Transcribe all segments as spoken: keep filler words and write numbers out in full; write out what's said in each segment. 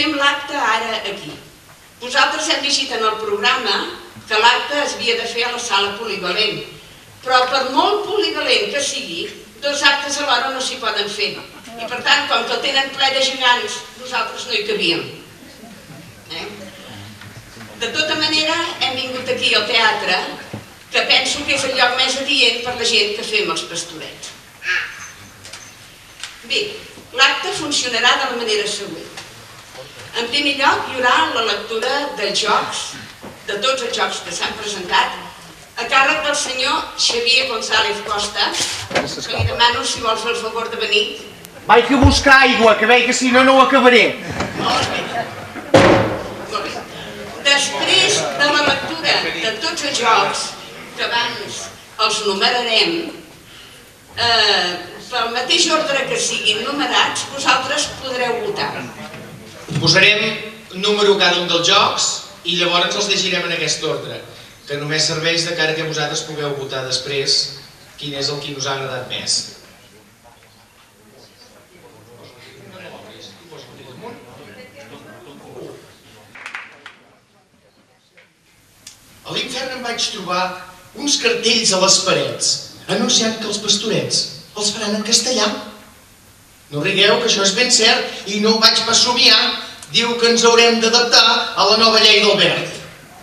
tenim l'acte ara aquí. Vosaltres hem llegit en el programa que l'acte es havia de fer a la sala polivalent, però per molt polivalent que sigui, dos actes alhora no s'hi poden fer. I per tant, com que el tenen ple de gegants, nosaltres no hi cabíem. De tota manera, hem vingut aquí al teatre, que penso que és el lloc més adient per la gent que fem els pastorets. Bé, l'acte funcionarà de la manera següent. En primer lloc, hi haurà la lectura dels jocs, de tots els jocs que s'han presentat, a càrrec del senyor Xavier González Costa, que li demano si vol fer el favor de venir. Vaig a buscar aigua, que veig que si no, no ho acabaré. Molt bé. Molt bé. Després de la lectura de tots els jocs, que abans els numerarem, pel mateix ordre que siguin numerats, vosaltres podreu votar. Posarem número cada un dels jocs i llavors els llegirem en aquest ordre, que només serveix de cara que vosaltres pugueu votar després quin és el que us ha agradat més. A l'infern em vaig trobar uns cartells a les parets anunciant que els pastorets els faran en castellà. No rigueu, que això és ben cert i no ho vaig pas somiar. Diu que ens haurem d'adaptar a la nova llei d'Albert.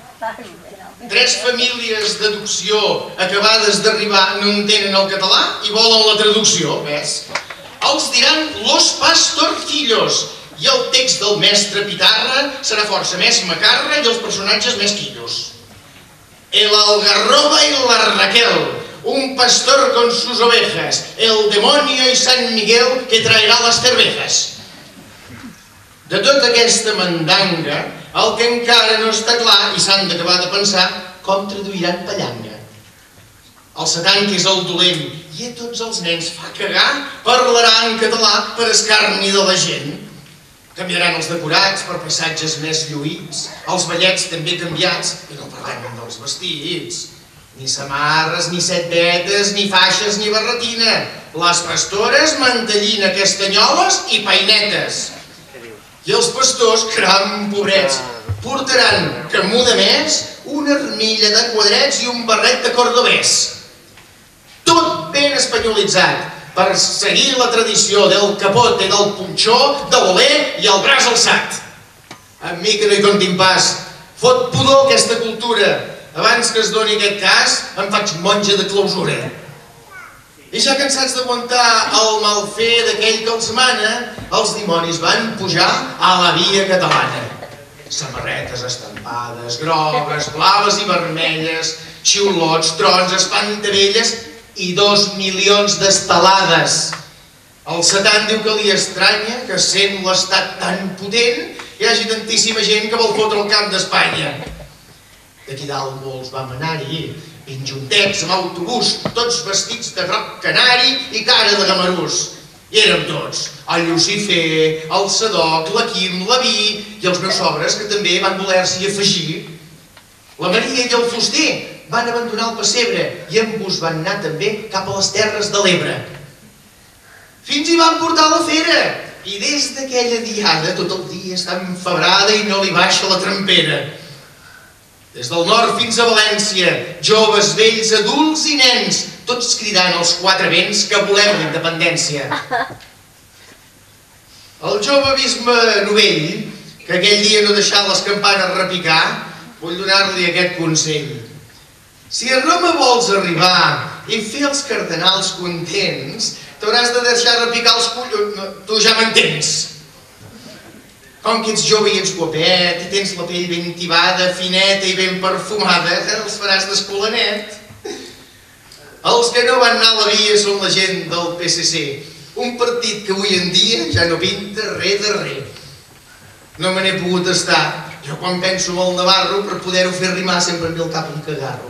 Tres famílies d'adopció acabades d'arribar no entenen el català i volen la traducció, ves? Els diran Los Pastorcillos i el text del mestre Pitarra serà força més macarra i els personatges més quillos. El Algarroba y la Raquel, un pastor con sus ovejas, el demonio y San Miguel que traerá las cervezas. De tota aquesta mandanga, el que encara no està clar i s'han d'acabar de pensar com traduiran pallanga. El satan, que és el dolent, i a tots els nens fa cagar, parlarà en català per escarni de la gent. Canviaran els decorats per paisatges més lluïts, els ballets també canviats, i no parlem dels vestits. Ni samarres, ni setbetes, ni faixes, ni barretina. Les pastores, mantellina, castanyoles i painetes. I els pastors, caram, pobrets, portaran, que muda més, una armilla de quadrets i un barret de cordobès. Tot ben espanyolitzat, per seguir la tradició del capote, del punxó, de voler i el braç alçat. A mi que no hi comptin pas, fot pudor aquesta cultura. Abans que es doni aquest cas, em faig monja de clausura. I ja cansats d'aguantar el malfer d'aquell que els mana, els dimonis van pujar a la via catalana. Samarretes estampades, grogues, blaves i vermelles, xiulots, trons, espantavelles i dos milions d'estelades. El satan diu que li estranya que sent l'estat tan potent hi hagi tantíssima gent que vol fotre el camp d'Espanya. D'aquí dalt molts vam anar-hi, ben juntets amb autobús, tots vestits de groc canari i cara de gamarús. I érem tots, el Lucifer, el Sadoc, la Quim, la Vi i els meus sobres, que també van voler-s'hi afegir. La Maria i el Fuster van abandonar el pessebre i en bus van anar també cap a les terres de l'Ebre. Fins hi van portar la fera i des d'aquella diada tot el dia està enfebrada i no li baixa la trempera. Des del nord fins a València, joves, vells, adults i nens, tots cridant als quatre vents que volem la independència. El jove bisbe Novell, que aquell dia no deixà les campanes repicar, vull donar-li aquest consell. Si a Roma vols arribar i fer els cardenals contents, t'hauràs de deixar repicar els collons... Tu ja m'entens. Com que ets jove i ets guapet i tens la pell ben tibada, fineta i ben perfumada, els faràs d'escolanet. Els que no van anar a la via són la gent del P S C, un partit que avui en dia ja no pinta res de res. No me n'he pogut estar. Jo quan penso en el Navarro, per poder-ho fer rimar sempre em ve al cap un cagarro.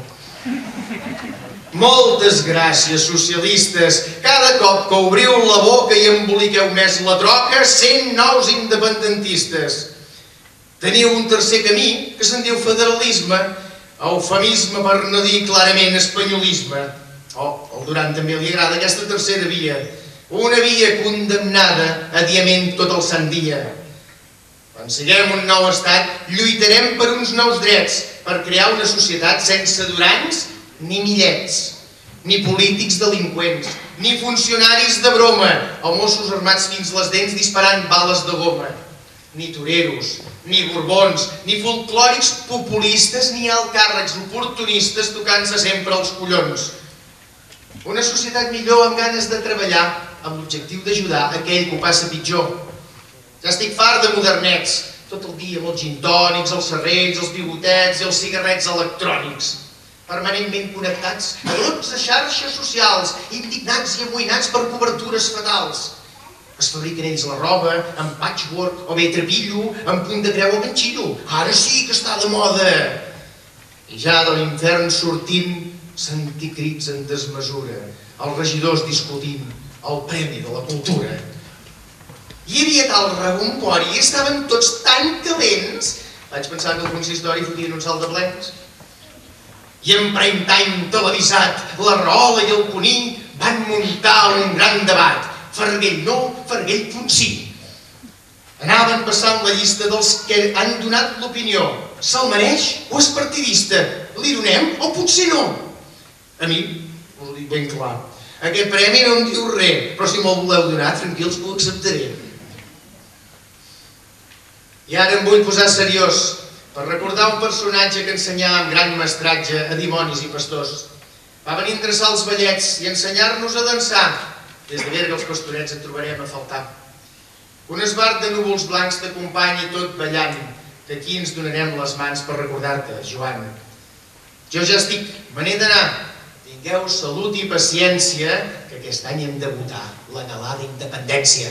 Moltes gràcies, socialistes. Cada cop que obriu la boca i emboliqueu més la troca, cent nous independentistes. Teniu un tercer camí que se'n diu federalisme, eufemisme per no dir clarament espanyolisme. Oh, al Duran també li agrada aquesta tercera via. Una via condemnada a diament tot el sant dia. Quan siguem un nou estat, lluitarem per uns nous drets, per crear una societat sense durans ni millets, ni polítics delinqüents, ni funcionaris de broma, o Mossos armats fins les dents disparant bales de goma, ni toreros, ni borbons, ni folclòrics populistes, ni alcàrrecs oportunistes tocant-se sempre els collons. Una societat millor amb ganes de treballar, amb l'objectiu d'ajudar aquell que ho passa pitjor. Ja estic fart de modernets, tot el dia amb els gintònics, els serrells, els bigotets i els cigarrets electrònics, permanentment connectats a dotze xarxes socials, indignats i amoïnats per cobertures fatals. Es fabriquen ells la roba amb patchwork o bé trepillo, amb punt de creu o ganxillo. Ara sí que està de moda! I ja de l'infern sortint, sentir crits en desmesura, els regidors discutint el premi de la cultura. Hi havia tal rebombori i estaven tots tan calents, vaig pensar que el consistori fotien un salt de plens. I en prime time televisat, la Rahola i el Conill van muntar un gran debat. Farguell no, Farguell punt sí. Anaven passant la llista dels que han donat l'opinió. Se'l mereix o és partidista? Li donem o potser no? A mi, us ho dic ben clar, aquest premi no em diu res, però si me'l voleu donar, tranquils que ho acceptaré. I ara em vull posar seriós per recordar un personatge que ensenyava amb gran mestratge a dimonis i pastors. Va venir a endreçar els ballets i ensenyar-nos a dansar. Des de Berga els pastorets et trobarem a faltar. Un esbart de núvols blancs t'acompanyi tot ballant, que aquí ens donarem les mans per recordar-te, Joan. Jo ja estic, me n'he d'anar. Tingueu salut i paciència, que aquest any hem de votar l'anhelada independència.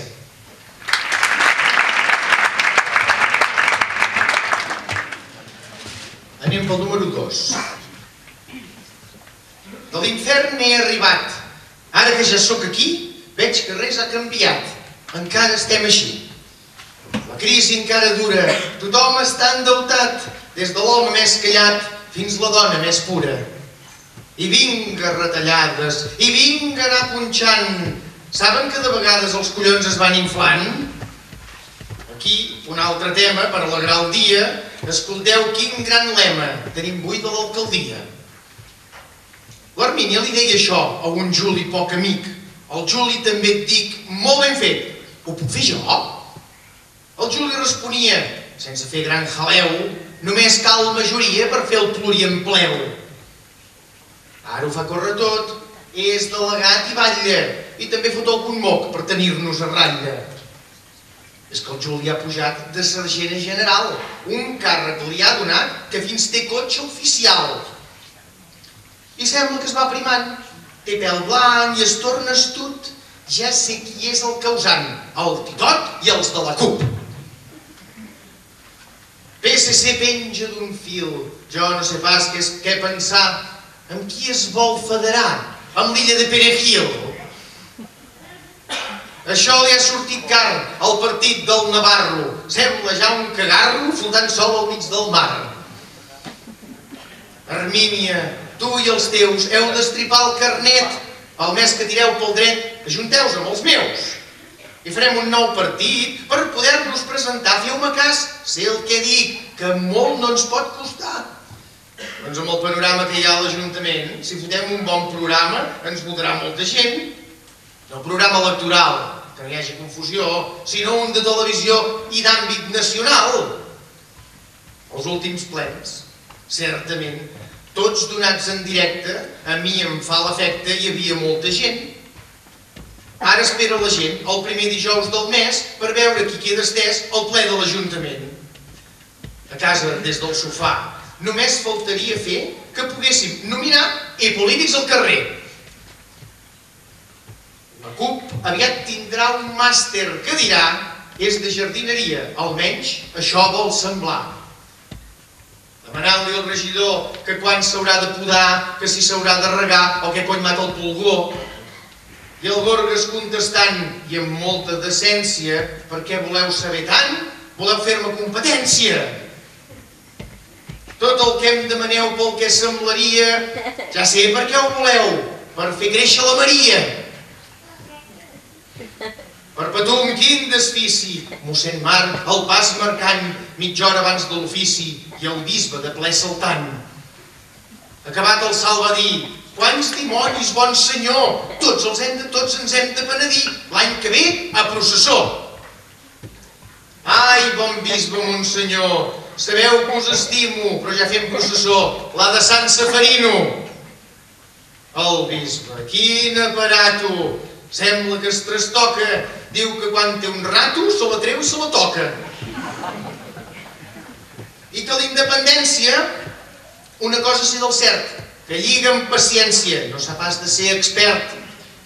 Anem pel número dos. De l'infern n'he arribat. Ara que ja sóc aquí, veig que res ha canviat. Encara estem així. La crisi encara dura. Tothom està endeutat, des de l'home més callat fins la dona més pura. I vinga retallades, i vinga anar punxant. Saben que de vegades els collons es van inflant? Aquí, un altre tema per alegrar el dia. Escolteu quin gran lema tenim buida a l'alcaldia. L'Armínia li deia això a un Juli poc amic. Al Juli també et dic, molt ben fet, ho puc fer jo? El Juli responia, sense fer gran jaleu, només cal majoria per fer el pluriempleu. Ara ho fa córrer tot, és delegat i batlla, i també fot algun moc per tenir-nos a ratlla. És que el Juli ha pujat de sergent a general, un càrrec li ha donat que fins té cotxe oficial. I sembla que es va primant, té pèl blanc i es torna astut. Ja sé qui és el causant, el Titot i els de la CUP. P S C penja d'un fil, jo no sé pas què pensar. Amb qui es vol federar? Amb l'illa de Perejil? Això li ha sortit car al partit del Navarro. Sembla ja un cagarro flotant sol al mig del mar. Armínia, tu i els teus heu d'estripar el carnet. El mes que tireu pel dret, ajunteu-vos amb els meus. I farem un nou partit per poder-nos presentar. Feu-me cas, sé el que dic, que molt no ens pot costar. Doncs amb el panorama que hi ha a l'Ajuntament, si fotem un bon programa, ens votarà molta gent. No programa electoral, que no hi hagi confusió, sinó un de televisió i d'àmbit nacional. Els últims plens, certament, tots donats en directe, a mi em fa l'efecte, hi havia molta gent. Ara espera la gent el primer dijous del mes per veure qui queda estès al ple de l'Ajuntament. A casa, des del sofà, només faltaria fer que poguéssim nominar i polítics al carrer. La CUP aviat tindrà un màster que dirà és de jardineria, almenys això vol semblar. Demanant-li al regidor que quan s'haurà de podar, que si s'haurà de regar o que cony mata el pulgó. I el Gorgas contestant, i amb molta decència, per què voleu saber tant? Voleu fer-me competència? Tot el que em demaneu pel que semblaria, ja sé per què ho voleu, per fer créixer la Maria. Per Patum, quin desfici! Mossèn Marc, el pas marcant, mitja hora abans de l'ofici, i el bisbe de ple saltant. Acabat el salt va dir: quants dimonis, bon senyor! Tots els hem de tots ens hem de penedir. L'any que ve, a processó. Ai, bon bisbe, monsenyor, sabeu que us estimo, però ja fem processó, la de Sant Seferino. El bisbe, quin aparato! Sembla que es trastoca. Diu que quan té un rato se la treu i se la toca. I que la independència, una cosa sí del cert, que lliga amb paciència, no s'ha pas de ser expert.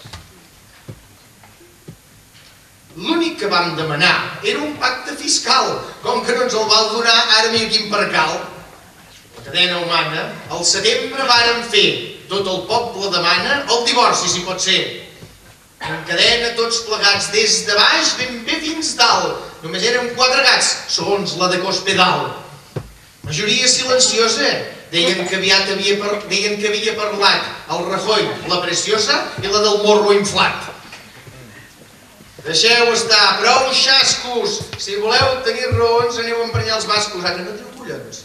L'únic que vam demanar era un pacte fiscal, com que no ens el val donar, ara mira quin percal. La cadena humana, al setembre vàrem fer, tot el poble demana, el divorci si pot ser. En cadena tots plegats, des de baix ben bé fins dalt. Només érem quatre gats, segons la de Cospedal. Majoria silenciosa, deien que aviat havia, par... deien que havia parlat el Rajoy, la Preciosa i la del morro inflat. Deixeu estar, prou xascos. Si voleu tenir raons, aneu a emprenyar els bascos. Ara no teniu collons.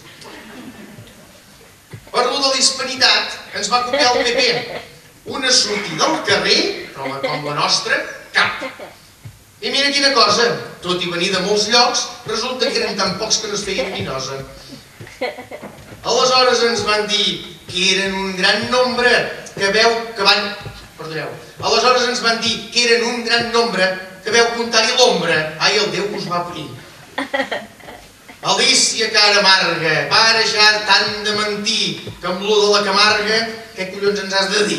Per lo de l'hispanitat, ens va copiar el P P. Una sortida al carrer, però com la nostra, cap. I mira quina cosa, tot i venir de molts llocs, resulta que eren tan pocs que no es feien ni nosa. Aleshores ens van dir que eren un gran nombre, que veu que van... Perdoneu. Aleshores ens van dir que eren un gran nombre, que veu comptar-hi l'ombra. Ai, el Déu us va parir. Alícia, cara amarga, para ja tant de mentir, que amb lo de la Camarga, què collons ens has de dir?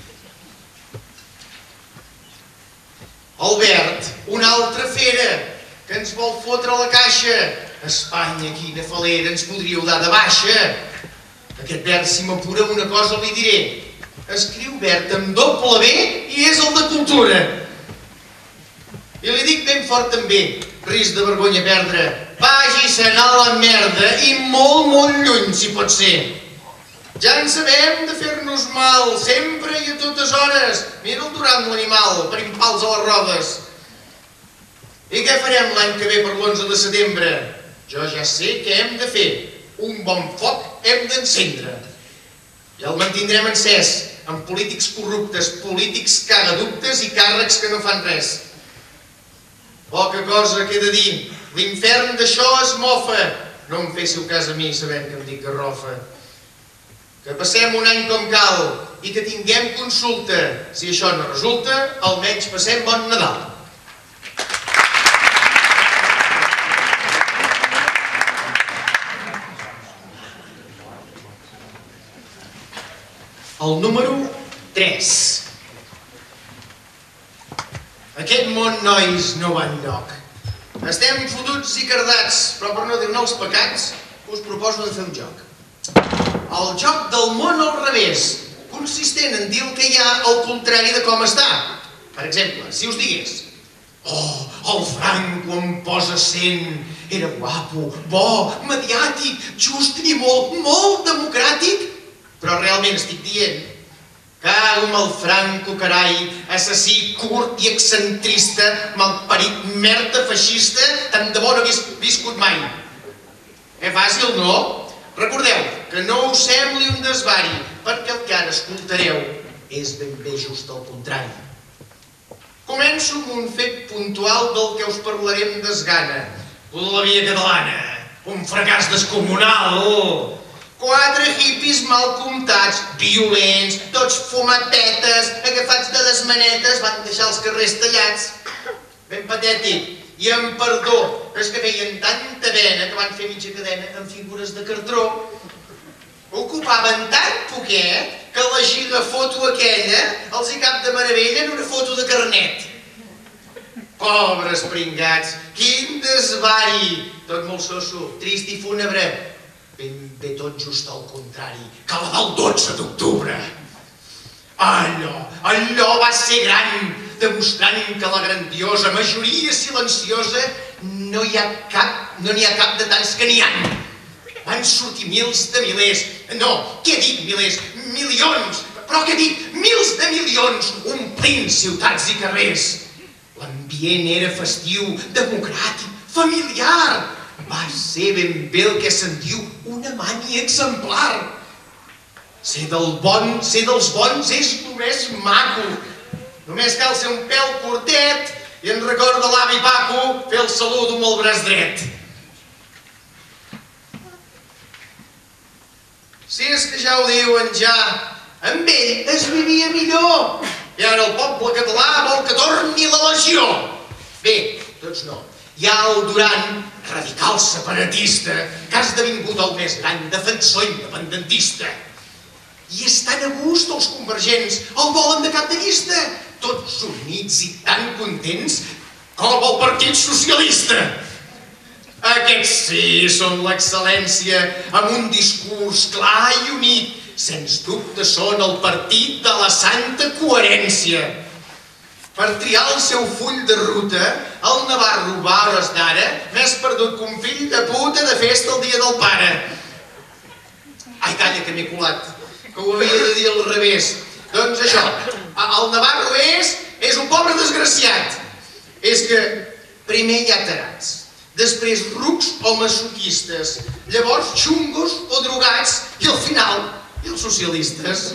Albert, una altra fera, que ens vol fotre a la caixa. Espanya, quina falera, ens podríeu dar de baixa. Aquest Bert, si m'apura una cosa li diré. Escriu Bert amb doble B i és el de cultura. I li dic ben fort també, risc de vergonya perdre, vagi-se'n a la merda i molt, molt lluny, si pot ser. Ja en sabem de fer-nos mal, sempre i a totes hores. Mira el Duran, l'animal, per impals a les rodes. I què farem l'any que ve per l'onze de setembre? Jo ja sé què hem de fer. Un bon foc hem d'encendre. Ja el mantindrem encès, amb polítics corruptes, polítics cagaductes i càrrecs que no fan res. Poca cosa queda dir. L'infern d'això es mofa. No em féssiu cas a mi sabent que em dic garrofa. Que passem un any com cal i que tinguem consulta. Si això no resulta, almenys passem bon Nadal. El número tres. Aquest món, nois, no va enlloc. Estem fotuts i cardats, però per no dir-ne els pecats, us proposo de fer un joc. El joc del món al revés, consistent en dir el que hi ha al contrari de com està. Per exemple, si us digués: oh, el Franco em posa cent, era guapo, bo, mediàtic, just i molt, molt democràtic, però realment estic dient: cago amb el Franco, carai, assassí curt i excentrista, malparit merda feixista, tant de bo no hagués viscut mai. És fàcil, no? Recordeu que no us sembli un desvari, perquè el que ara escoltareu és ben bé just el contrari. Començo amb un fet puntual del que us parlarem desgana. La via catalana, un fracàs descomunal. Quatre hippies mal comptats, violents, tots fumatetes, agafats de les manetes, van deixar els carrers tallats. Ben patètic. I amb perdó, és que feien tanta vena que van fer mitja cadena amb figures de cartró. Ocupaven tan poquet que la gigafoto aquella els hi cap de meravella en una foto de carnet. Pobres pringats, quin desvari! Tot molt soso, trist i fúnebre. Ben bé tot just al contrari, que la del dotze d'octubre. Allò, allò va ser gran, demostrant que la grandiosa majoria silenciosa no hi ha cap, no n'hi ha cap de tants que n'hi ha. Van sortir mils de milers, no, què dic milers, milions, però què dic, mils de milions, omplint ciutats i carrers. L'ambient L'ambient era festiu, democràtic, familiar. Va ser ben bé el que sentiu una mania exemplar. Ser del bon, ser dels bons és només maco. Només cal ser un pèl curtet i en record de l'avi Paco fer el salut amb el braç dret. Si és que ja ho diuen ja, amb ell es vivia millor. I ara el poble català vol que torni la legió. Bé, doncs no. Hi ha el Duran, radical separatista, que ha esdevingut el més gran defensor independentista. I estan a gust els convergents, el volen de cap de llista, tots units i tan contents com el Partit Socialista. Aquests sí són l'excel·lència, amb un discurs clar i unit. Sens dubte són el partit de la santa coherència. Per triar el seu full de ruta, el Navarro va a hores d'ara més perdut que un fill de puta de festa el dia del pare. Ai, calla, que m'he colat, que ho havia de dir al revés. Doncs això, el Navarro és, és un pobre desgraciat. És que primer hi ha tarats, després rucs o masoquistes, llavors xungos o drogats i al final, i els socialistes.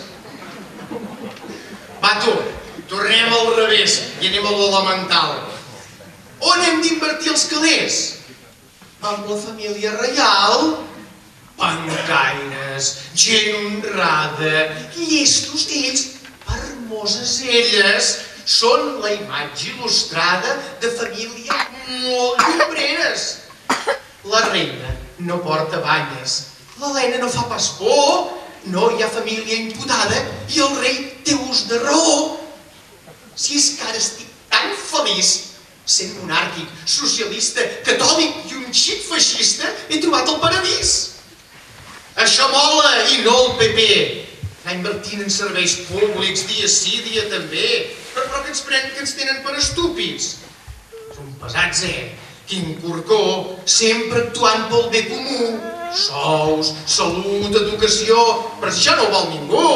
Va tu, tornem al revés i anem a l'elemental. On hem d'invertir els calés? Amb la família reial? Pancaires, gent honrada, llestos d'ells, hermoses elles, són la imatge il·lustrada de família molt llombreres. La reina no porta banyes, l'Helena no fa pas por, no hi ha família imputada i el rei té ús de raó. Si és que ara estic tan feliç, sent monàrquic, socialista, catòlic i un xic feixista, he trobat el paradís. Això mola i no el P P. Anar invertint en serveis públics dia sí, dia també. Però que ens pren, que ens tenen per estúpids. Són pesats, eh? Quin corcó, sempre actuant pel bé comú. Sous, salut, educació, però si això no ho vol ningú.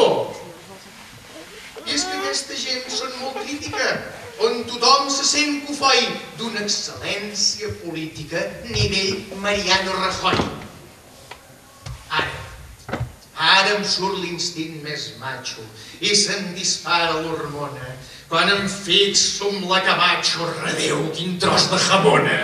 I és que aquesta gent són molt crítica, on tothom se sent cofoi d'una excel·lència política nivell Mariano Rajoy. Ara, ara em surt l'instint més macho i se'm dispara l'hormona quan em fixo amb la Camacho, redeu, quin tros de jamona.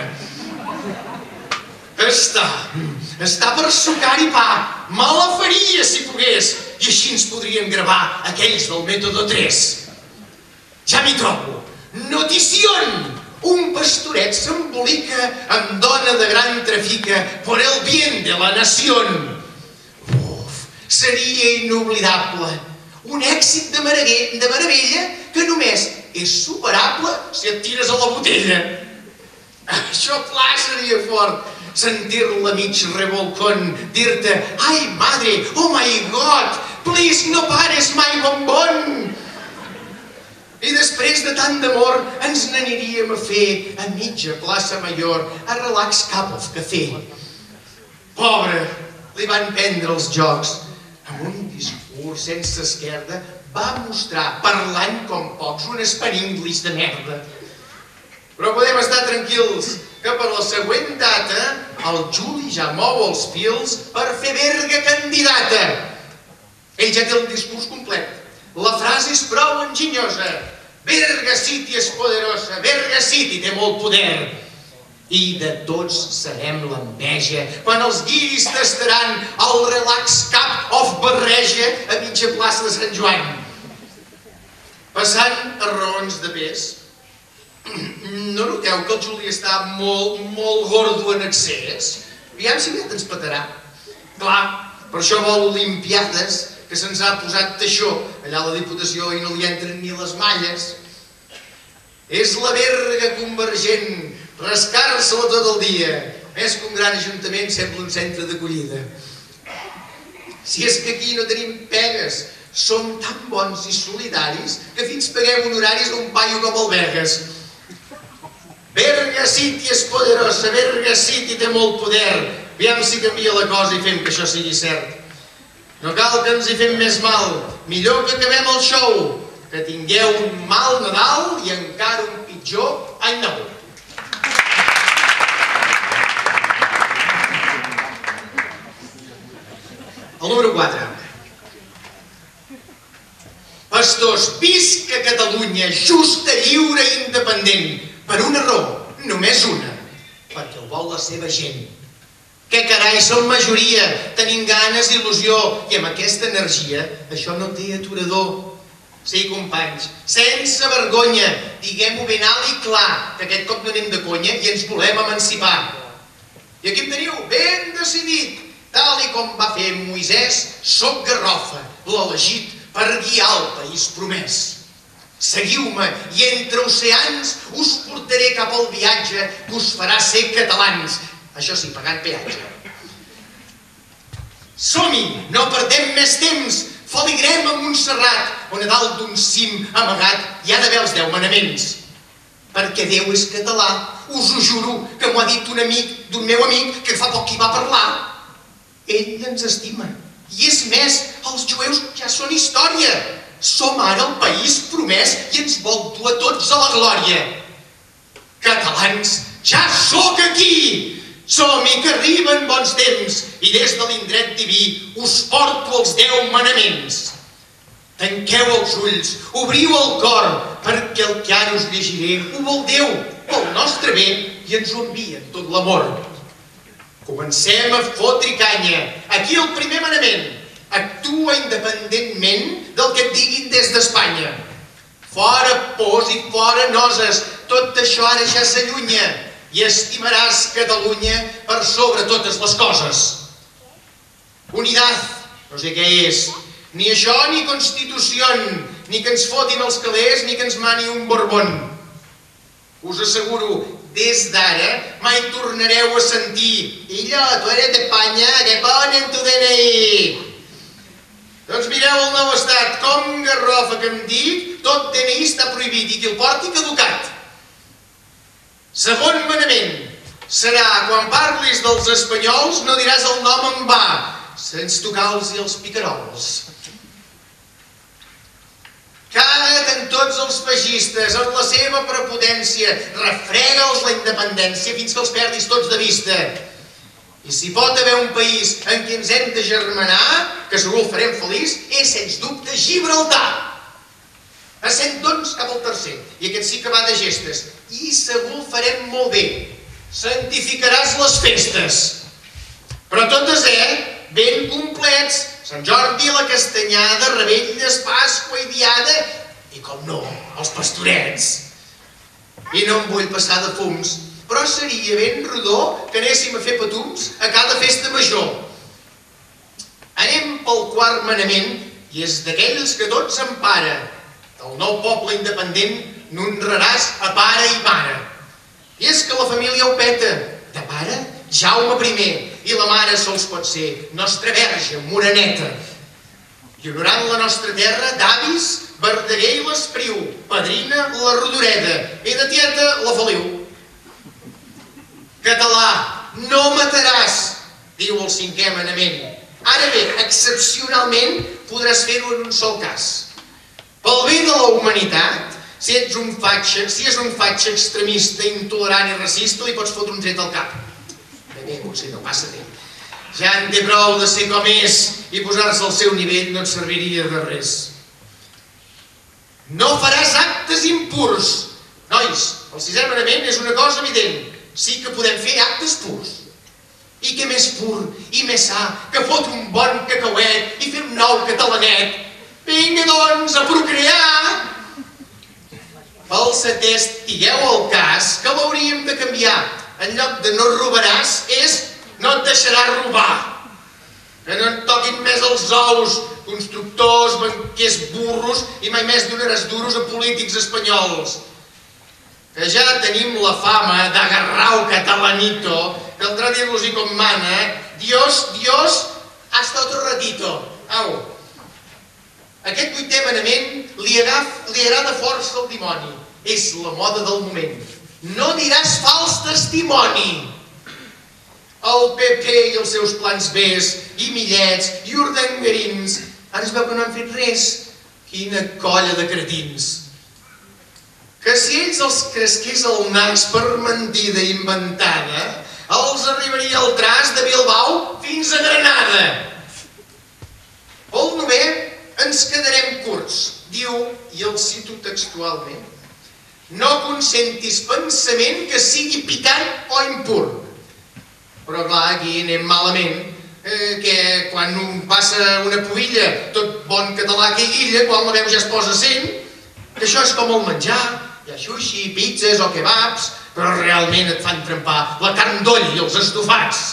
Està, està per sucar-hi pa, me la faria si pogués, i així ens podríem gravar aquells del mètode tres. Ja m'hi trobo. Notición! Un pastoret s'embolica amb dona de gran trafica por el bien de la nación. Uf, seria inoblidable. Un èxit de meravella que només és superable si et tires a la botella. Això clar seria fort. Sentir-la mig revolcón, dir-te ai madre, oh my god, please no pares mai bombón. I després de tant d'amor ens n'aniríem a fer a mitja plaça Mayor a Relax Cup of Café. Pobre, li van prendre els jocs. Amb un discurs sense esquerda va mostrar, parlant com pocs, un espaninglis de merda. Però podem estar tranquils que per la següent data el Juli ja mou els fils per fer Berga candidata. Ell ja té el discurs complet. La frase és prou enginyosa. Berga City és poderosa, Berga City té molt poder. I de tots serem l'enveja quan els guiris tastaran el Relax Cup of Barreja a mitja plaça de Sant Joan. Passant a raons de pes, no noteu que el Juli està molt, molt gordo en excés? Aviam si aviat ens petarà. Clar, per això vol Olimpiades, que se'ns ha posat teixó allà a la Diputació i no li entren ni les malles. És la Berga convergent, rascar-se-la tot el dia. Més que un gran ajuntament sembla un centre d'acollida. Si és que aquí no tenim pegues, som tan bons i solidaris que fins paguem honoraris a un paio com el Bergas. Berga City és poderosa, Berga City té molt poder. Aviam si canvia la cosa i fem que això sigui cert. No cal que ens hi fem més mal. Millor que acabem el show que tingueu un mal Nadal i encara un pitjor any nou. El número quatre. Pastors, visca Catalunya, justa, lliure i independent, per una raó, només una, perquè ho vol la seva gent. Que carai, som majoria, tenim ganes, il·lusió, i amb aquesta energia, això no té aturador. Sí, companys, sense vergonya, diguem-ho ben alt i clar, que aquest cop no anem de conya i ens volem emancipar. I aquí em teniu, ben decidit, tal i com va fer Moisès, soc Garrofa, l'elegit per guiar el país promès. Seguiu-me i entre oceans us portaré cap al viatge que us farà ser catalans. Això sí, pagant peatge. Som-hi, no perdem més temps, feligrem a Montserrat, on a dalt d'un cim amagat hi ha d'haver els deu manaments. Perquè Déu és català, us ho juro, que m'ho ha dit un amic d'un meu amic que fa poc hi va parlar. Ell ens estima. I és més, els jueus ja són història. Som ara el país promès i ens vol dur a tots a la glòria. Catalans, ja sóc aquí! Som-hi que arriben bons temps i des de l'indret diví us porto els deu manaments. Tanqueu els ulls, obriu el cor, perquè el que ara us llegiré ho vol Déu, pel nostre bé, i ens ho envia amb tot l'amor. Comencem a fotre canya. Aquí el primer manament. Actua independentment del que et diguin des d'Espanya. Fora pors i fora noses. Tot això ara ja s'allunya i estimaràs Catalunya per sobre totes les coses. Unidad, no sé què és. Ni això ni Constitució, ni que ens fotin els calés, ni que ens mani un Borbón. Us asseguro, des d'ara mai tornareu a sentir «Illo, tu eres d'Espanya, que ponen tu D N I?» Doncs mireu el nou estat, com Garrofa que em dic, tot D N I està prohibit i qui el porti caducat. Segon manament, serà quan parlis dels espanyols no diràs el nom en va, sense tocar-los i els picarols. Caga't en tots els feixistes, en la seva prepotència, refrega'ls la independència fins que els perdis tots de vista. I si pot haver un país en què ens hem de germanar, que segur el farem feliç, és, sens dubte, Gibraltar. Ascent, doncs, cap al tercer, i aquest sí que va de gestes, i segur el farem molt bé. Santificaràs les festes. Però totes, eh, ben complets, Sant Jordi, la Castanyada, Rebelles, Pasqua i Diada, i com no, els pastorets. I no em vull passar de fums, però seria ben rodó que anéssim a fer petums a cada festa major. Anem pel quart manament i és d'aquells que tots empara. Del nou poble independent n'honraràs a pare i mare. I és que la família ho peta. De pare, Jaume primer, i la mare sols pot ser nostra verge, Moreneta. I honorant la nostra terra, d'avis, Verdaguer i l'Espriu, padrina, la Rodoreda, i de tieta, la Feliu. Català, no mataràs, diu el cinquè manament. Ara bé, excepcionalment, podràs fer-ho en un sol cas. Pel bé de la humanitat, si ets un fatxa, si és un fatxa extremista, intolerant i racista, li pots fotre un tret al cap. Bé, bé, potser no passa bé. Ja en té prou de ser com és i posar-se al seu nivell no et serviria de res. No faràs actes impurs. Nois, el sisè manament és una cosa evident. Sí que podem fer actes purs. I què més pur i més sa que fot un bon cacauet i fer un nou catalanet. Vinga, doncs, a procrear! Pel setè, estigueu al cas que l'hauríem de canviar. En lloc de no robaràs és no et deixaràs robar. Que no et toquin més els ous, constructors, banquers burros i mai més donaràs duros a polítics espanyols. Que ja tenim la fama d'agarrau catalanito, caldrà dir-los-hi com mana, Dios, Dios, hasta otro ratito. Au. Aquest vuitè manament li agrada força al dimoni. És la moda del moment. No diràs fals testimoni. El P P i els seus plans Bs, i Millets, i Urdangarins, ara es veu que no han fet res. Quina colla de cretins! Que si ells els cresqués el nas per mentida inventada, els arribaria el tras de Bilbao fins a Granada. Pel nomer ens quedarem curts, diu, i el cito textualment, no consentis pensament que sigui picant o impur. Però clar, aquí anem malament, que quan un passa una pubilla, tot bon català que guilla, quan la veu ja es posa sent, que això és com el menjar, hi ha sushi, pizzas o kebabs, però realment et fan trempar la carn d'oll i els estofats.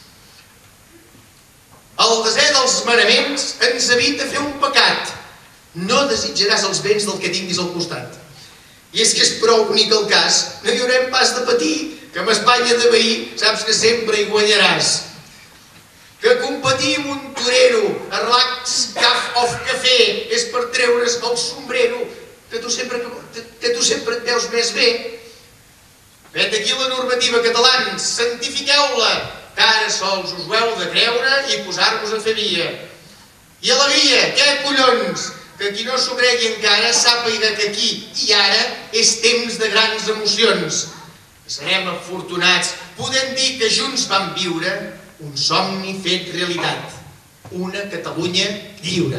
El desè dels manaments ens evita fer un pecat. No desitjaràs els béns del que tinguis al costat. I és que és prou bonic el cas, no hi haurem pas de patir, que amb Espanya de veí saps que sempre hi guanyaràs. Que competir amb un torero a Relax Caf of Café és per treure's el sombrero, que tu sempre, que tu sempre et veus més bé. Vet aquí la normativa, catalans, santifiqueu-la, que ara sols us ho heu de creure i posar-vos a fer via. I alegria, què collons? Que qui no s'ho cregui encara sàpiga que aquí i ara és temps de grans emocions. Serem afortunats, podem dir que junts vam viure un somni fet realitat, una Catalunya lliure.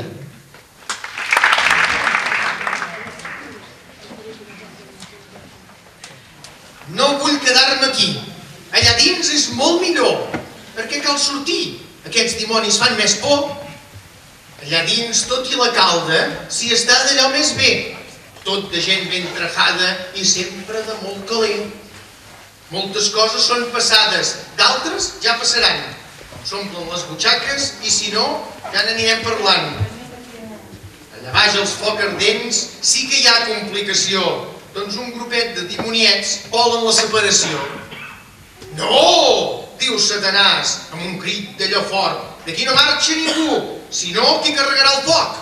No vull quedar-me aquí, allà dins és molt millor, perquè cal sortir, aquests dimonis fan més por. Allà dins, tot i la calda, s'hi està d'allò més bé, tot de gent ben trajada i sempre de molt calent. Moltes coses són passades, d'altres ja passaran. S'omplen les butxaques i si no, ja n'anirem parlant. Allà baix els focs ardents sí que hi ha complicació, doncs un grupet de dimoniets volen la separació. No! Diu Satanàs, amb un crit d'allò fort, d'aquí no marxa ningú, sinó qui carregarà el foc.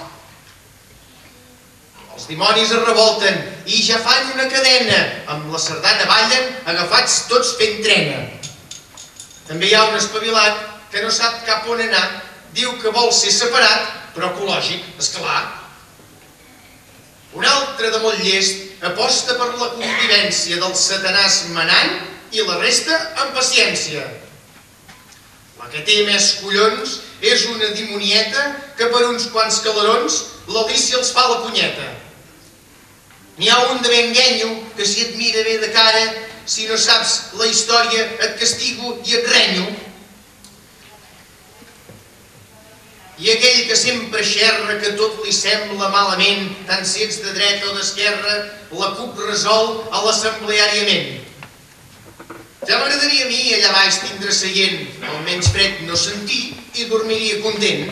Els dimonis es revolten i ja fan una cadena, amb la sardana ballen, agafats tots fent trena. També hi ha un espavilat que no sap cap on anar, diu que vol ser separat, però ecològic, esclar. Un altre de molt llest aposta per la convivència del Satanàs manant i la resta amb paciència. La que té més collons és una dimonieta que per uns quants calarons l'Alícia els fa la punyeta. N'hi ha un de ben guenyo que si et mira bé de cara, si no saps la història et castigo i et renyo. I aquell que sempre xerra que tot li sembla malament, tant si ets de dreta o d'esquerra, la CUP resol a l'assembleàriament. Ja m'agradaria a mi allà baix tindre seient, almenys fred no sentir i dormiria content.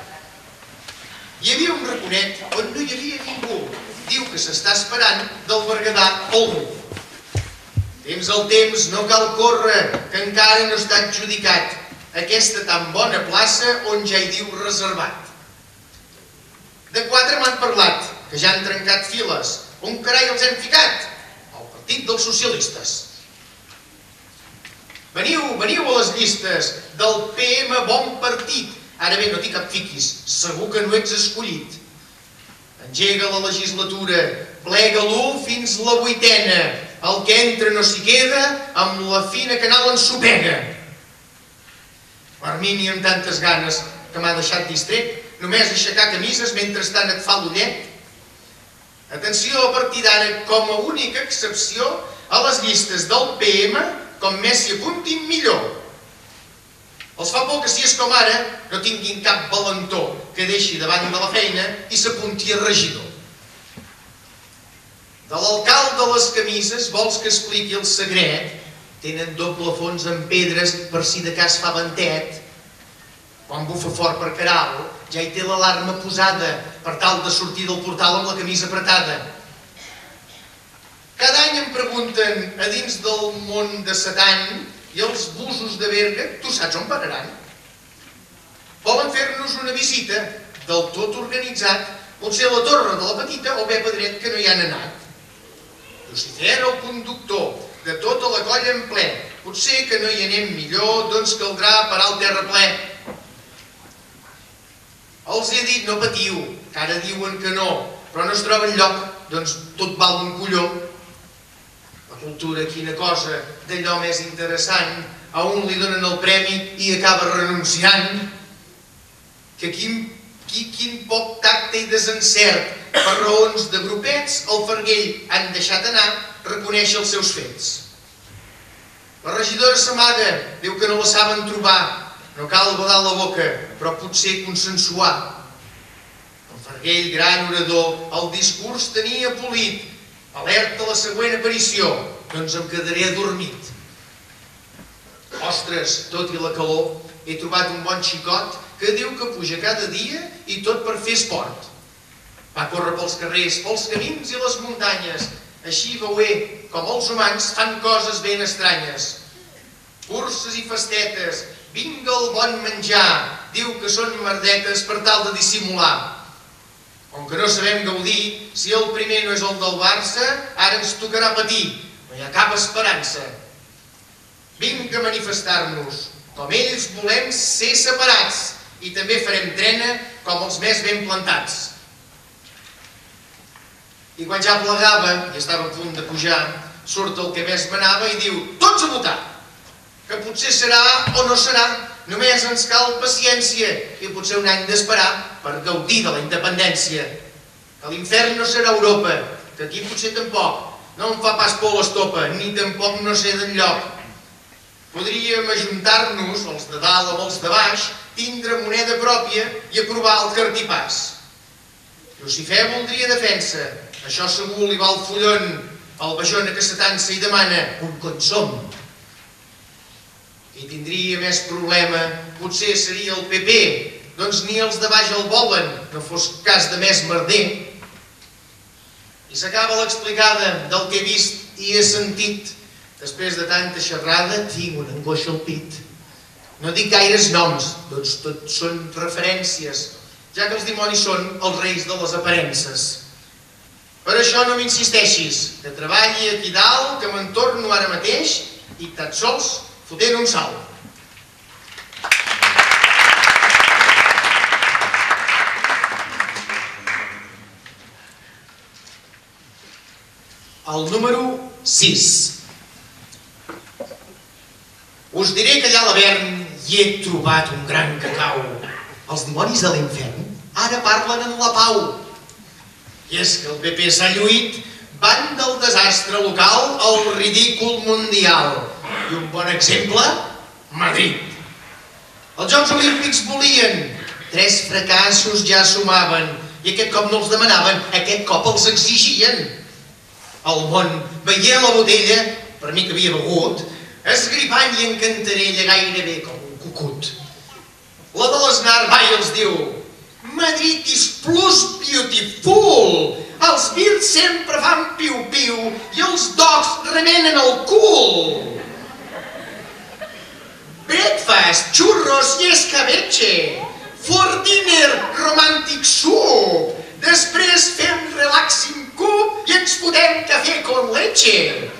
Hi havia un raconet on no hi havia ningú. Diu que s'està esperant del Berguedà algú. Temps al temps no cal córrer, que encara no està adjudicat aquesta tan bona plaça on ja hi diu reservat. De quatre m'han parlat, que ja han trencat files. On carai els hem ficat? Al partit dels socialistes. Veniu, veniu a les llistes del P M Bon Partit. Ara bé, no t'hi cap fiquis, segur que no ets escollit. Engega la legislatura, plega l'u fins la vuitena. El que entra no s'hi queda, amb la fina canal ensopega. L'armini amb tantes ganes que m'ha deixat distret, només aixecar camises mentrestant et fa l'ullet. Atenció a partir d'ara, com a única excepció, a les llistes del P M, com més s'hi apuntin millor. Els fa por que si és com ara, no tinguin cap valentó que deixi davant de la feina i s'apunti a regidor. De l'alcalde de les camises vols que expliqui el secret? Tenen doble fons amb pedres per si de cas fa ventet. Quan bufa fort per Caral, ja hi té l'alarma posada per tal de sortir del portal amb la camisa apretada. Cada any em pregunten a dins del món de Satan i els busos de Berga, tu saps on pararan? Volen fer-nos una visita del tot organitzat, potser a la Torre de la Petita o bé a Pedret, que no hi han anat. Lucifer, el conductor, de tota la colla en ple. Potser que no hi anem millor, doncs caldrà parar el terraplè. Els he dit, no patiu, que ara diuen que no. però no es troba enlloc, doncs tot val un colló. La cultura, quina cosa d'allò més interessant, a un li donen el premi i acaba renunciant. Que quin, quin, quin poc tacte i desencert, per raons de grupets, el Farguell han deixat anar reconèixer els seus fets. La regidora s'amaga, diu que no la saben trobar, no cal badar la boca, però potser consensuar. El Farguell, gran orador, el discurs tenia polit, alerta a la següent aparició, doncs em quedaré adormit. Ostres, tot i la calor, he trobat un bon xicot que diu que puja cada dia i tot per fer esport. Va córrer pels carrers, pels camins i les muntanyes. Així veué com els humans fan coses ben estranyes. Curses i festetes, vinga el bon menjar, diu que són merdetes per tal de dissimular. Com que no sabem gaudir, si el primer no és el del Barça, ara ens tocarà patir, no hi ha cap esperança. Vinga a manifestar-nos, com ells volem ser separats, i també farem trena com els més ben plantats. I quan ja plegava, i estava a punt de pujar, surt el que més manava i diu: tots a votar! Que potser serà o no serà, només ens cal paciència i potser un any d'esperar per gaudir de la independència. Que l'infern no serà Europa, que aquí potser tampoc, no em fa pas por l'estopa, ni tampoc no sé d'enlloc. Podríem ajuntar-nos, els de dalt amb els de baix, tindre moneda pròpia i aprovar el cartipàs. Lucifer voldria defensa, això segur li va al follon, el bajona que s'atansa i demana un consom. Qui tindria més problema potser seria el P P, doncs ni els de baix el volen, no fos cas de més merder. I s'acaba l'explicada del que he vist i he sentit. Després de tanta xerrada tinc una angoixa al pit. No dic gaires noms, doncs tot són referències, ja que els dimonis són els reis de les aparences. Per això no m'insisteixis, que treballi aquí dalt, que me'n torno ara mateix i tan sols fotent un salt. El número sis. Us diré que allà a l'Avern hi he trobat un gran cacau. Els dimonis de l'infern ara parlen en la pau. I és que el P P s'ha lluït, van del desastre local al ridícul mundial. I un bon exemple, Madrid. Els Jocs Olímpics volien, tres fracassos ja sumaven, i aquest cop no els demanaven, aquest cop els exigien. El món veia la botella, per mi que havia begut, esgripant i en cantarella gairebé com un cucut. La de l'Aznar va i els diu: Madrid is plus beautiful! Els birds sempre fan piu-piu i els dogs remenen el cul! Breakfast, churros i escabeche! For dinner, romantic soup! Després fem relaxing cup i ens fotem cafè con leche!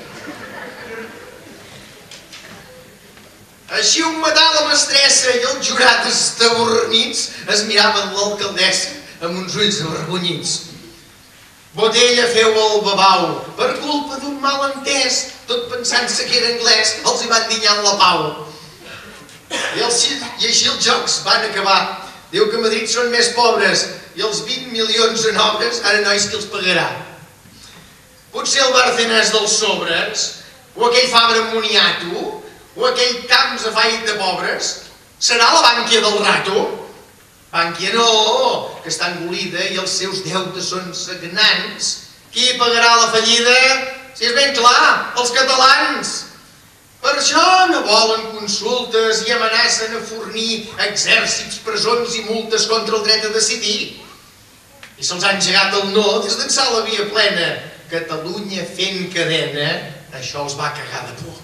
Així un matà la mestressa i els jurats estabornits es miraven l'alcaldessa amb uns ulls avergonyits. Botella feu el babau, per culpa d'un malentès, tot pensant-se que era anglès, els hi van dinyant la pau. I així els jocs van acabar. Diu que a Madrid són més pobres i els vint milions en obres, ara nois qui els pagarà. Potser el Bárcenas dels sobres, o aquell Fabra Moniato, o aquell Camps a Fait de pobres, serà la Bànquia del rato? Bànquia no, que està engolida i els seus deutes són sagnants. Qui pagarà la fallida? Si és ben clar, els catalans. Per això no volen consultes i amenacen a fornir exèrcits, presons i multes contra el dret a decidir. I se'ls ha engegat el no des d'ençà la via plena. Catalunya fent cadena, això els va cagar de por.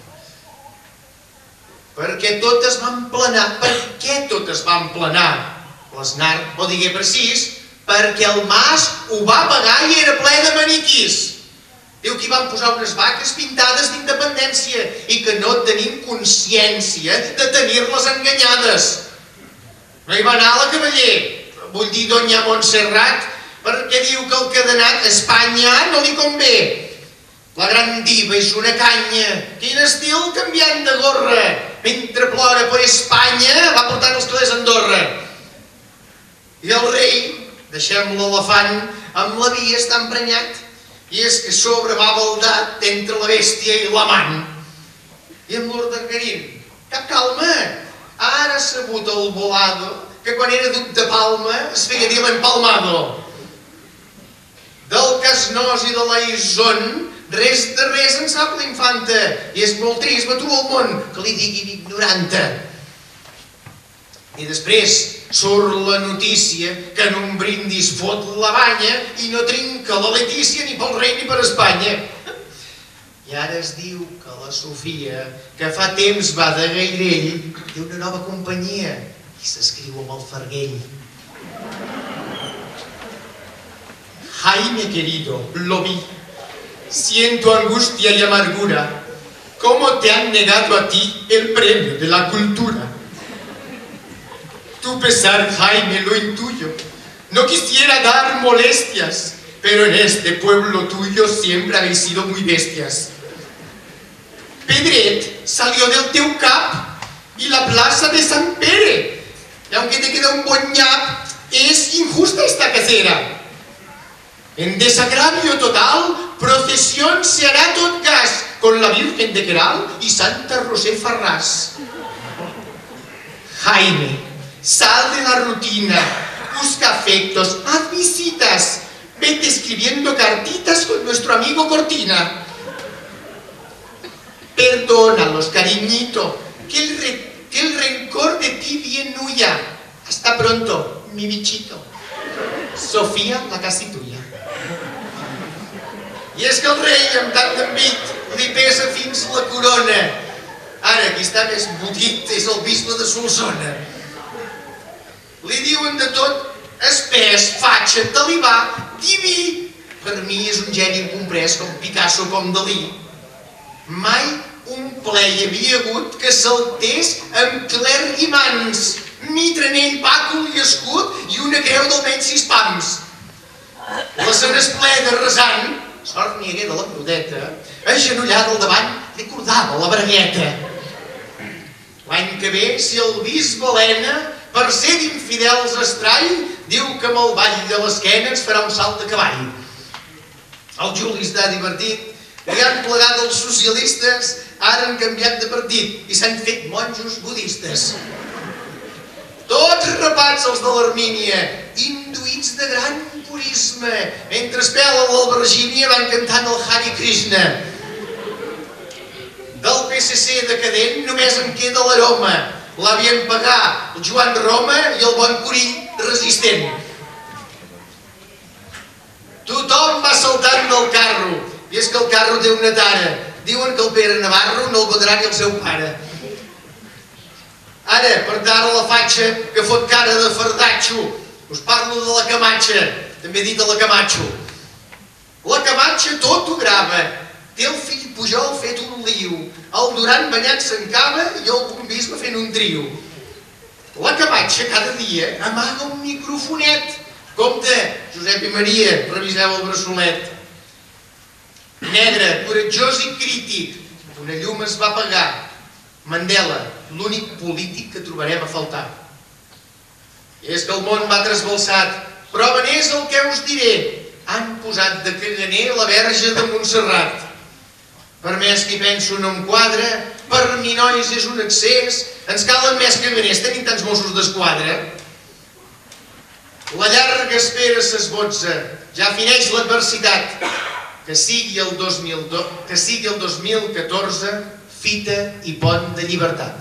Perquè totes van planar. Per què totes van planar? L'Aznar ho digué precís, perquè el Mas ho va pagar i era ple de maniquís. Diu que hi van posar unes vaques pintades d'independència i que no tenim consciència de tenir-les enganyades. No hi va anar la cavaller, vull dir Doña Montserrat, perquè diu que el cadenat a Espanya no li convé. La gran diva és una canya, quin estil canviant de gorra. Mentre plora per Espanya va portant els calés a Andorra. I el rei, deixem l'elefant, amb la via està emprenyat, i és que sobre va baldat entre la bèstia i l'amant. I amb Lord Garín, cap calma, ara ha sabut el volado que quan era duc de Palma es feia dir l'empalmado. Del Casnós i de la Ison res de res en sap la infanta, i és molt trist batur el món que li diguin ignoranta. I després surt la notícia que en un brindis fot la banya i no trinca la Letícia ni pel rei ni per Espanya. I ara es diu que la Sofia, que fa temps va de Gairell, té una nova companyia i s'escriu amb el Farguell. Jaime querido, lo vi. Siento angustia y amargura. ¿Cómo te han negado a ti el premio de la cultura? Tu pesar, Jaime, lo intuyo. No quisiera dar molestias, pero en este pueblo tuyo siempre habéis sido muy bestias. Pedret salió del teu cap y la plaza de San Pere. Y aunque te queda un buen ñap, es injusta esta casera. En desagravio total, procesión se hará tot gas con la Virgen de Queral y Santa Rosé Farrás. Jaime, sal de la rutina, busca afectos, haz visitas, vete escribiendo cartitas con nuestro amigo Cortina. Perdónalos, cariñito, que el, re, que el rencor de ti bien huya. Hasta pronto, mi bichito. Sofia, la casi tuya. I és que el rei, amb tant d'envit, li pesa fins la corona. Ara, qui està més botit és el bisbe de Solsona. Li diuen de tot, espès, fatxa, talibà, diví. Per mi és un geni incomprès com Picasso, com Dalí. Mai un ple hi havia hagut que saltés amb clerc i mans, mitra, anell, bàcul i escut i una creu d'almenys sis pams. La Sant Espleda resant, sort n'hi hagué de la crudeta, agenollada al davant, recordava la bragueta. L'any que ve, si el bisbe Helena, per ser d'infidels estrall, diu que amb el ball de l'esquena ens farà un salt de cavall. El Juli està divertit, li han plegat els socialistes, ara han canviat de partit i s'han fet monjos budistes. Tots rapats els de l'Armínia, induïts de gran purisme, mentre es pelen l'Albergínia van cantant el Hare Krishna. Del P S C decadent només en queda l'aroma, l'havien pagar el Joan Roma i el bon Corill resistent. Tothom va saltant del carro, i és que el carro té una tara. Diuen que el Pere Navarro no el vedrà ni el seu pare. Ara, per dar la fatxa que fot cara de fardatxo, us parlo de la Camatxa, també dit de la Camacho. La Camatxa tot ho grava, té el fill Pujol fet un liu, el Duran banyant-se en cava i el bombisme fent un trio. La Camatxa cada dia amaga un microfonet. Compte, Josep i Maria, reviseu el braçolet. Negre, coratjós i crític, una llum es va apagar. Mandela, l'únic polític que trobarem a faltar. És que el món va trasbalsat, però n'és el que us diré. Han posat de caganer la Verge de Montserrat. Per més que hi penso no em quadra, per mi, nois, és un excés, ens calen més caganers, tenim tants Mossos d'Esquadra. La llarga espera s'esbotza, ja fineix l'adversitat. Que sigui el dos mil catorze, fita i pont de llibertat.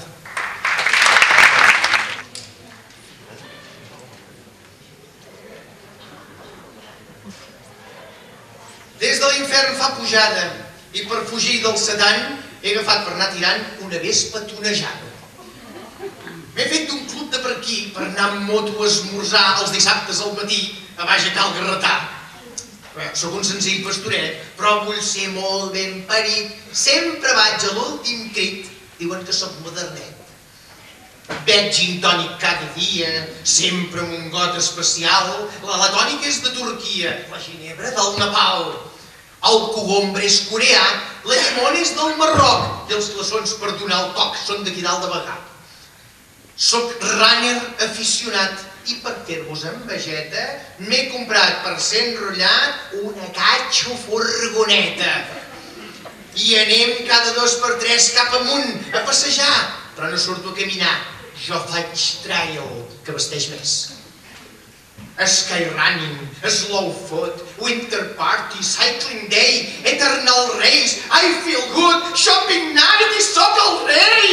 Des de l'infern fa pujada i per fugir del sedant he agafat per anar tirant una vespa tonejada. M'he fet d'un club de per aquí per anar amb moto a esmorzar els dissabtes al matí a baix a Cal Garretà. Soc un senzill pastoret, però vull ser molt ben parit. Sempre vaig a l'últim crit. Diuen que soc modernet. Bec gin tònic cada dia, sempre amb un got especial. La tònica és de Turquia, la ginebra del Nepal. El cogombre és coreà, la llimona és del Marroc i els glaçons per donar el toc són d'aquí dalt de Bagà. Soc runner aficionat i per fer-vos envejeta m'he comprat per ser enrotllat una catxo furgoneta. I anem cada dos per tres cap amunt a passejar, però no surto a caminar. Jo faig trail, que vesteix més. Skyrunning, slow foot, winter party, cycling day, eternal race, I feel good, shopping night i soc el rei!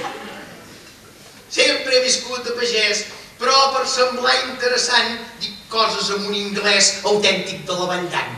Sempre he viscut de pagès, però per semblar interessant dic coses amb un anglès autèntic de la Vall d'An.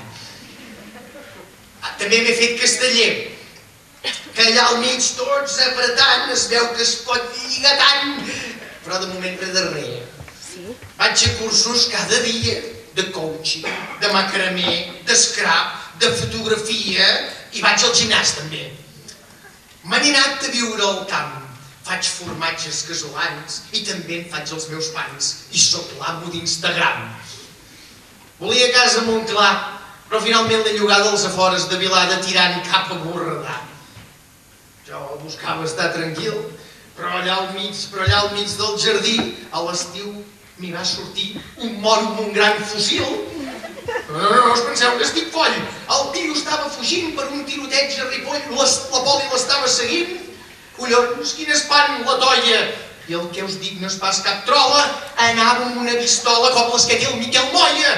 També m'he fet casteller, que allà al mig tots apretant es veu que es pot lligar tant, però de moment res de res. Vaig a cursos cada dia de coaching, de macramé, de scrap, de fotografia i vaig al gimnàs també. Me n'he anat a viure al camp, faig formatges casolans i també en faig els meus pans i sóc l'amo d'Instagram. Volia casa a Montclar, però finalment l'he llogada als afores de Vilada tirant cap a Borredà. Jo buscava estar tranquil, però allà al mig, però allà al mig del jardí, a l'estiu, m'hi va sortir un moro amb un gran fusil. No, no, no us penseu que estic foll. El tio estava fugint per un tiroteig a Ripoll, la poli l'estava seguint. Collons, quin espant, la toia! I el que us dic no és pas cap trola, anava amb una pistola com les que té el Miquel Moya.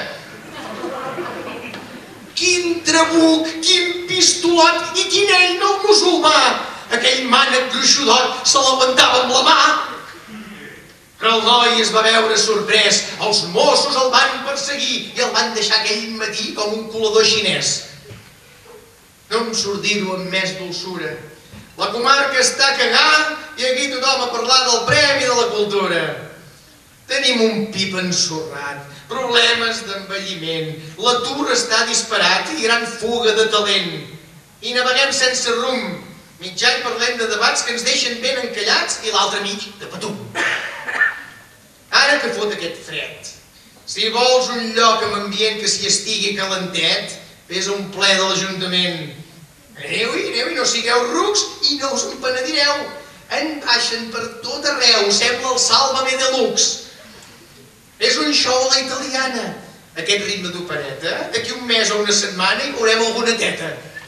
Quin trabuc, quin pistolot i quin eina el musulmà! Aquell mànec gruixudot se l'aguantava amb la mà. Però el noi es va veure sorprès, els Mossos el van perseguir i el van deixar aquell matí com un colador xinès. No em surt dir-ho amb més dolçura. La comarca està cagant i aquí tothom a parlar del Premi de la Cultura. Tenim un pip ensorrat, problemes d'envelliment, l'atur està disparat i gran fuga de talent. I naveguem sense rumb. Mig any parlem de debats que ens deixen ben encallats i l'altre mig de patum. Ara que fot aquest fred, si vols un lloc amb ambient que s'hi estigui calentet, vés a un ple de l'Ajuntament. Aneu-hi, aneu-hi, no sigueu rucs i no us en penedireu. En baixen per tot arreu, sembla el Sálvame Deluxe. És un show a la italiana. Aquest ritme d'opereta, d'aquí un mes o una setmana hi veurem alguna teta.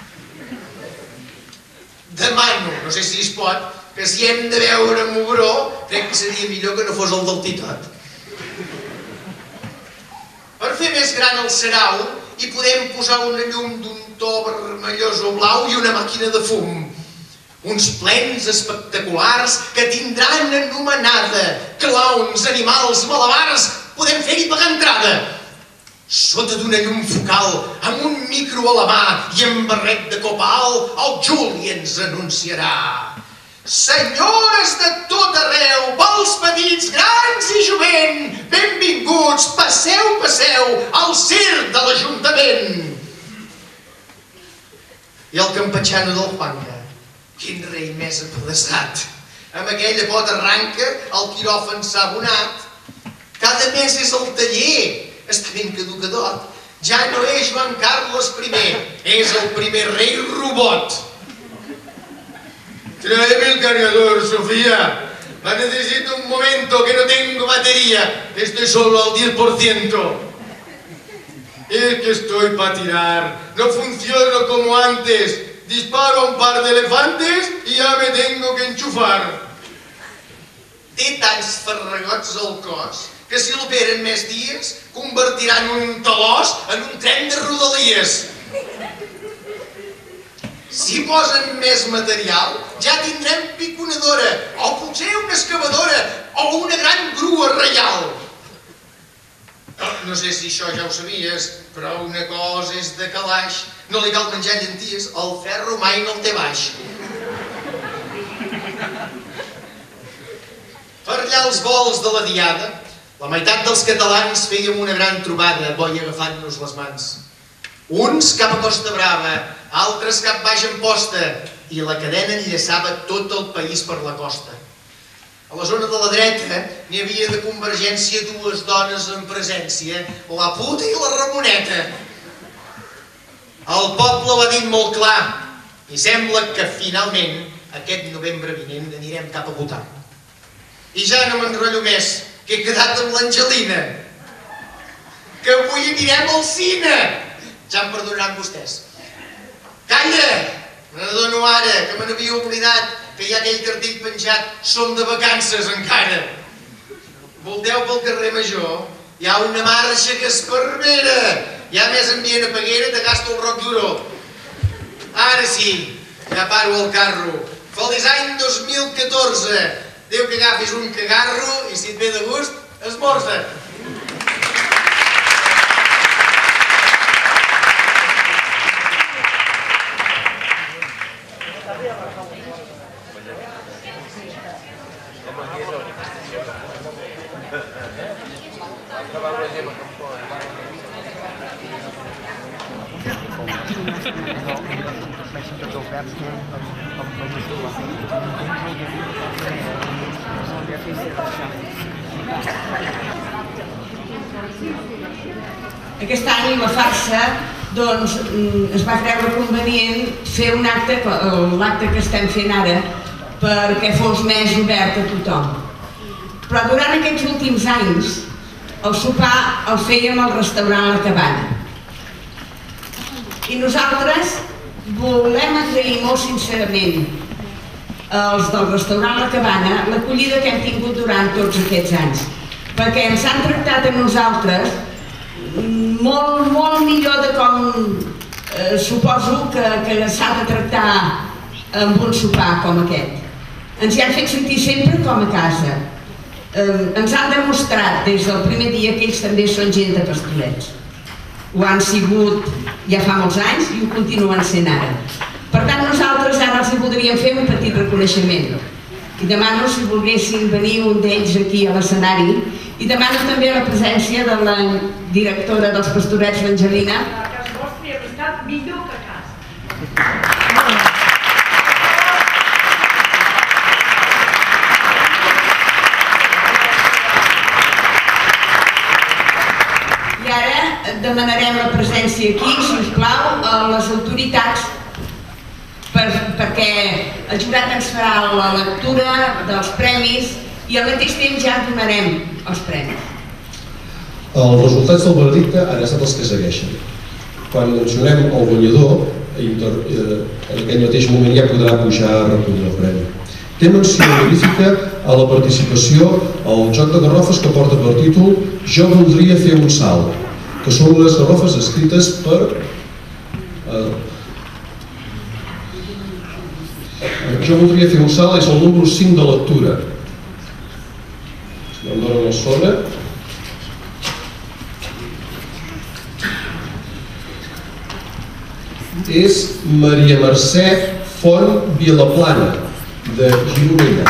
Demano, no sé si es pot, que si hem de veure Mugró, crec que seria millor que no fos el del Titot. Per fer més gran el sarau, hi podem posar una llum d'un to vermellós o blau i una màquina de fum. Uns plens espectaculars que tindran anomenada clowns, animals, malabars, podem fer-hi pagar entrada. Sota d'una llum focal, amb un micro a la mà i amb barret de copal, el Juli ens anunciarà. Senyores de tot arreu, pels petits, grans i jovent, benvinguts, passeu, passeu, al circ de l'Ajuntament. I el campatxano del Juanga, quin rei més apedaçat. Amb aquella pota arranca, el quiròfan s'ha abonat. Cada mes és el taller, està ben caducadot. Ja no és Joan Carlos primer, és el primer rei robot. Tráeme el cargador, Sofía. Necesito un momento que no tengo batería. Estoy solo al diez por ciento. Es que estoy para tirar. No funciono como antes. Disparo a un par de elefantes y ya me tengo que enchufar. Té tants farragots al cos que si l'operen més dies convertiran un talòs en un tren de rodalies. Si posen més material, ja tindrem piconadora, o potser una excavadora, o una gran grua reial. No sé si això ja ho sabies, però una cosa és de calaix. No li cal menjar llenties, el ferro mai no el té baix. Per allà als vols de la Diada, la meitat dels catalans fèiem una gran trobada, boi agafant-nos les mans. Uns cap a Costa Brava, altres cap baix Amposta, i la cadena enllaçava tot el país per la costa. A la zona de la dreta n'hi havia de Convergència dues dones en presència, la puta i la Ramoneta. El poble ho ha dit molt clar i sembla que finalment aquest novembre vinent anirem cap a votar. I ja no m'enrotllo més, que he quedat amb l'Angelina, que avui anirem al cine. Ja em perdonaran vostès. Calla! M'adono ara, que me n'havia oblidat, que hi ha aquell cartell penjat, som de vacances encara. Volteu pel carrer Major, hi ha una marxa que esparvera. Hi ha més ambient a Peguera que gasta el Roc d'Oró. Ara sí, ja paro el carro. Feliç any dos mil catorze. Déu que agafis un cagarro i si et ve de gust, esmorza. Aquest any la farsa doncs, es va creure convenient fer un acte, l'acte que estem fent ara, perquè fos més obert a tothom. Però durant aquests últims anys el sopar el fèiem al restaurant La Cabana. I nosaltres volem agrair molt sincerament als del restaurant La Cabana l'acollida que hem tingut durant tots aquests anys, perquè ens han tractat a nosaltres molt, molt millor de com eh, suposo que, que s'ha de tractar amb un sopar com aquest. Ens hi han fet sentir sempre com a casa. Eh, ens han demostrat des del primer dia que ells també són gent de Pastorets. Ho han sigut ja fa molts anys i ho continuen sent ara. Per tant, nosaltres ara els voldríem fer un petit reconeixement. I demano si volguessin venir un d'ells aquí a l'escenari i demano també la presència de la directora dels Pastorets, l'Angelina. A casa vostra hi ha estat millor que a casa. I ara demanarem la presència aquí, si us plau, a les autoritats per, perquè el jurat ens farà la lectura dels premis i al mateix temps ja donarem els premis. Els resultats del veredicte han estat els que segueixen. Quan mencionem el guanyador, en aquell mateix moment ja podrà pujar a recollir el premi. Té menció honorífica a la participació al joc de garrofes que porta per títol Jo voldria fer un salt, que són unes garrofes escrites per Jo voldria fer un salt és el número cinc de lectura. Si no em donen el sobre. És Maria Mercè Font Vilaplana, de Gironella.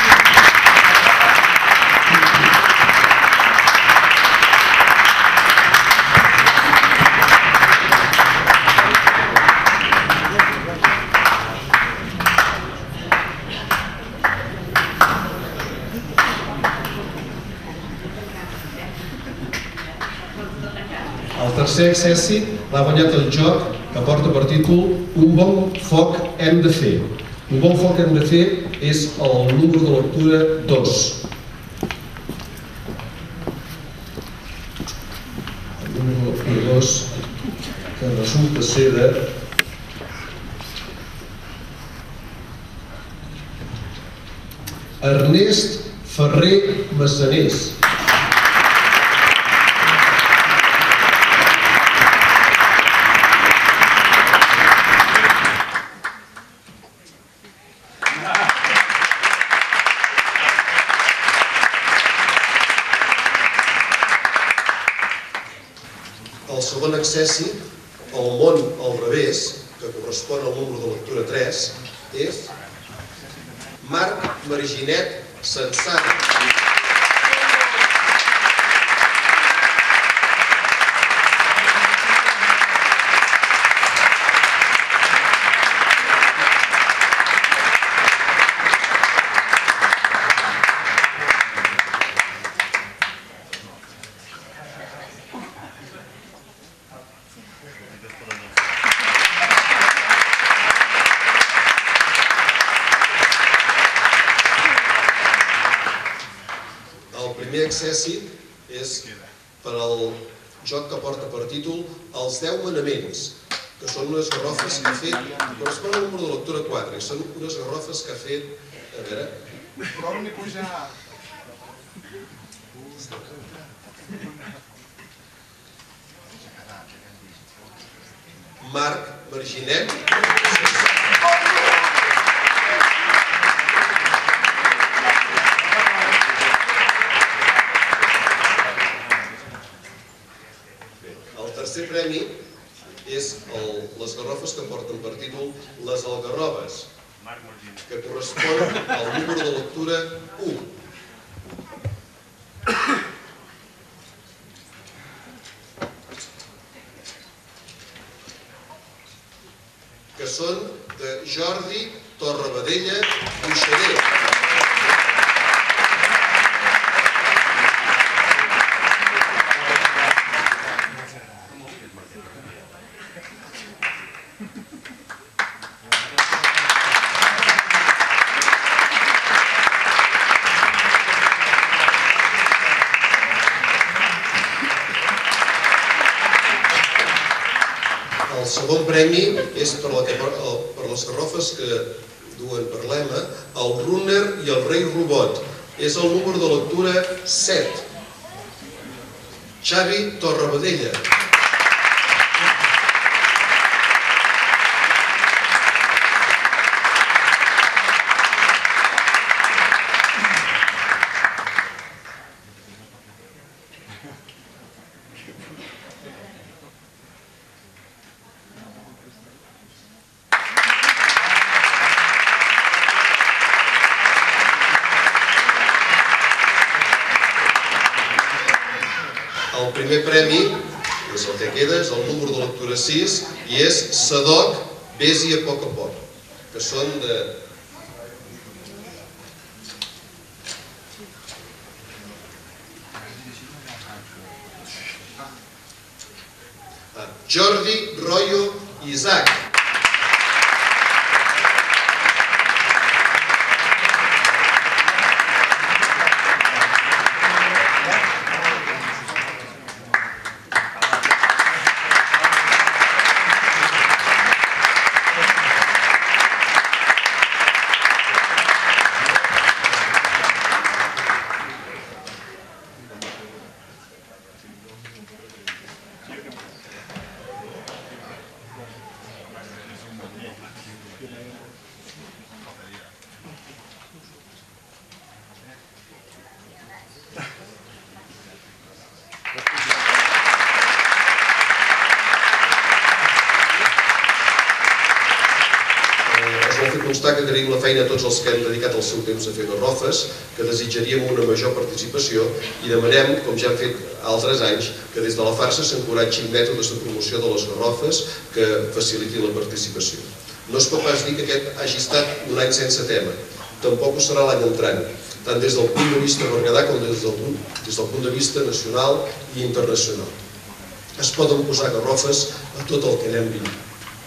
El tercer accèssit l'ha guanyat el joc que porta per títol Un bon foc hem de fer. Un bon foc hem de fer és el número de lectura dos. El número de lectura dos, que resulta ser de Ernest Ferrer Massaners. El segon accessi, el món al revés, que correspon al número de lectura tres, és Marc Marginet Sensana. primer accèssit és per al joc que porta per títol Els deu manaments, que són unes garrofes que ha fet, correspon al número de lectura quatre, i són unes garrofes que ha fet, a veure... Torni a pujar. Marc Marginet. El tercer premi és les garrofes que porten per títol Les Algarrobes, que correspon al número de lectura u. Que són de Jordi Torrabadella Buixader. El segon premi és per les garrofes que duen per lema el Runner i el Rei Robot. És el número de lectura set. Xavi Torrabadella. El primer premi, és el que queda, és el número de lectura sis i és Sadoc, vés-hi a poc a poc, que són de... Jordi Royo Isaac. Constar que agraïm la feina a tots els que han dedicat el seu temps a fer garrofes, que desitjaríem una major participació i demanem, com ja han fet altres anys, que des de la farsa s'encoratgin mètodes de promoció de les garrofes que facilitin la participació. No es pot pas dir que aquest hagi estat un any sense tema, tampoc ho serà l'any entrant, tant des del punt de vista berguedà com des del punt de vista nacional i internacional. Es poden posar garrofes a tot el que anem vint.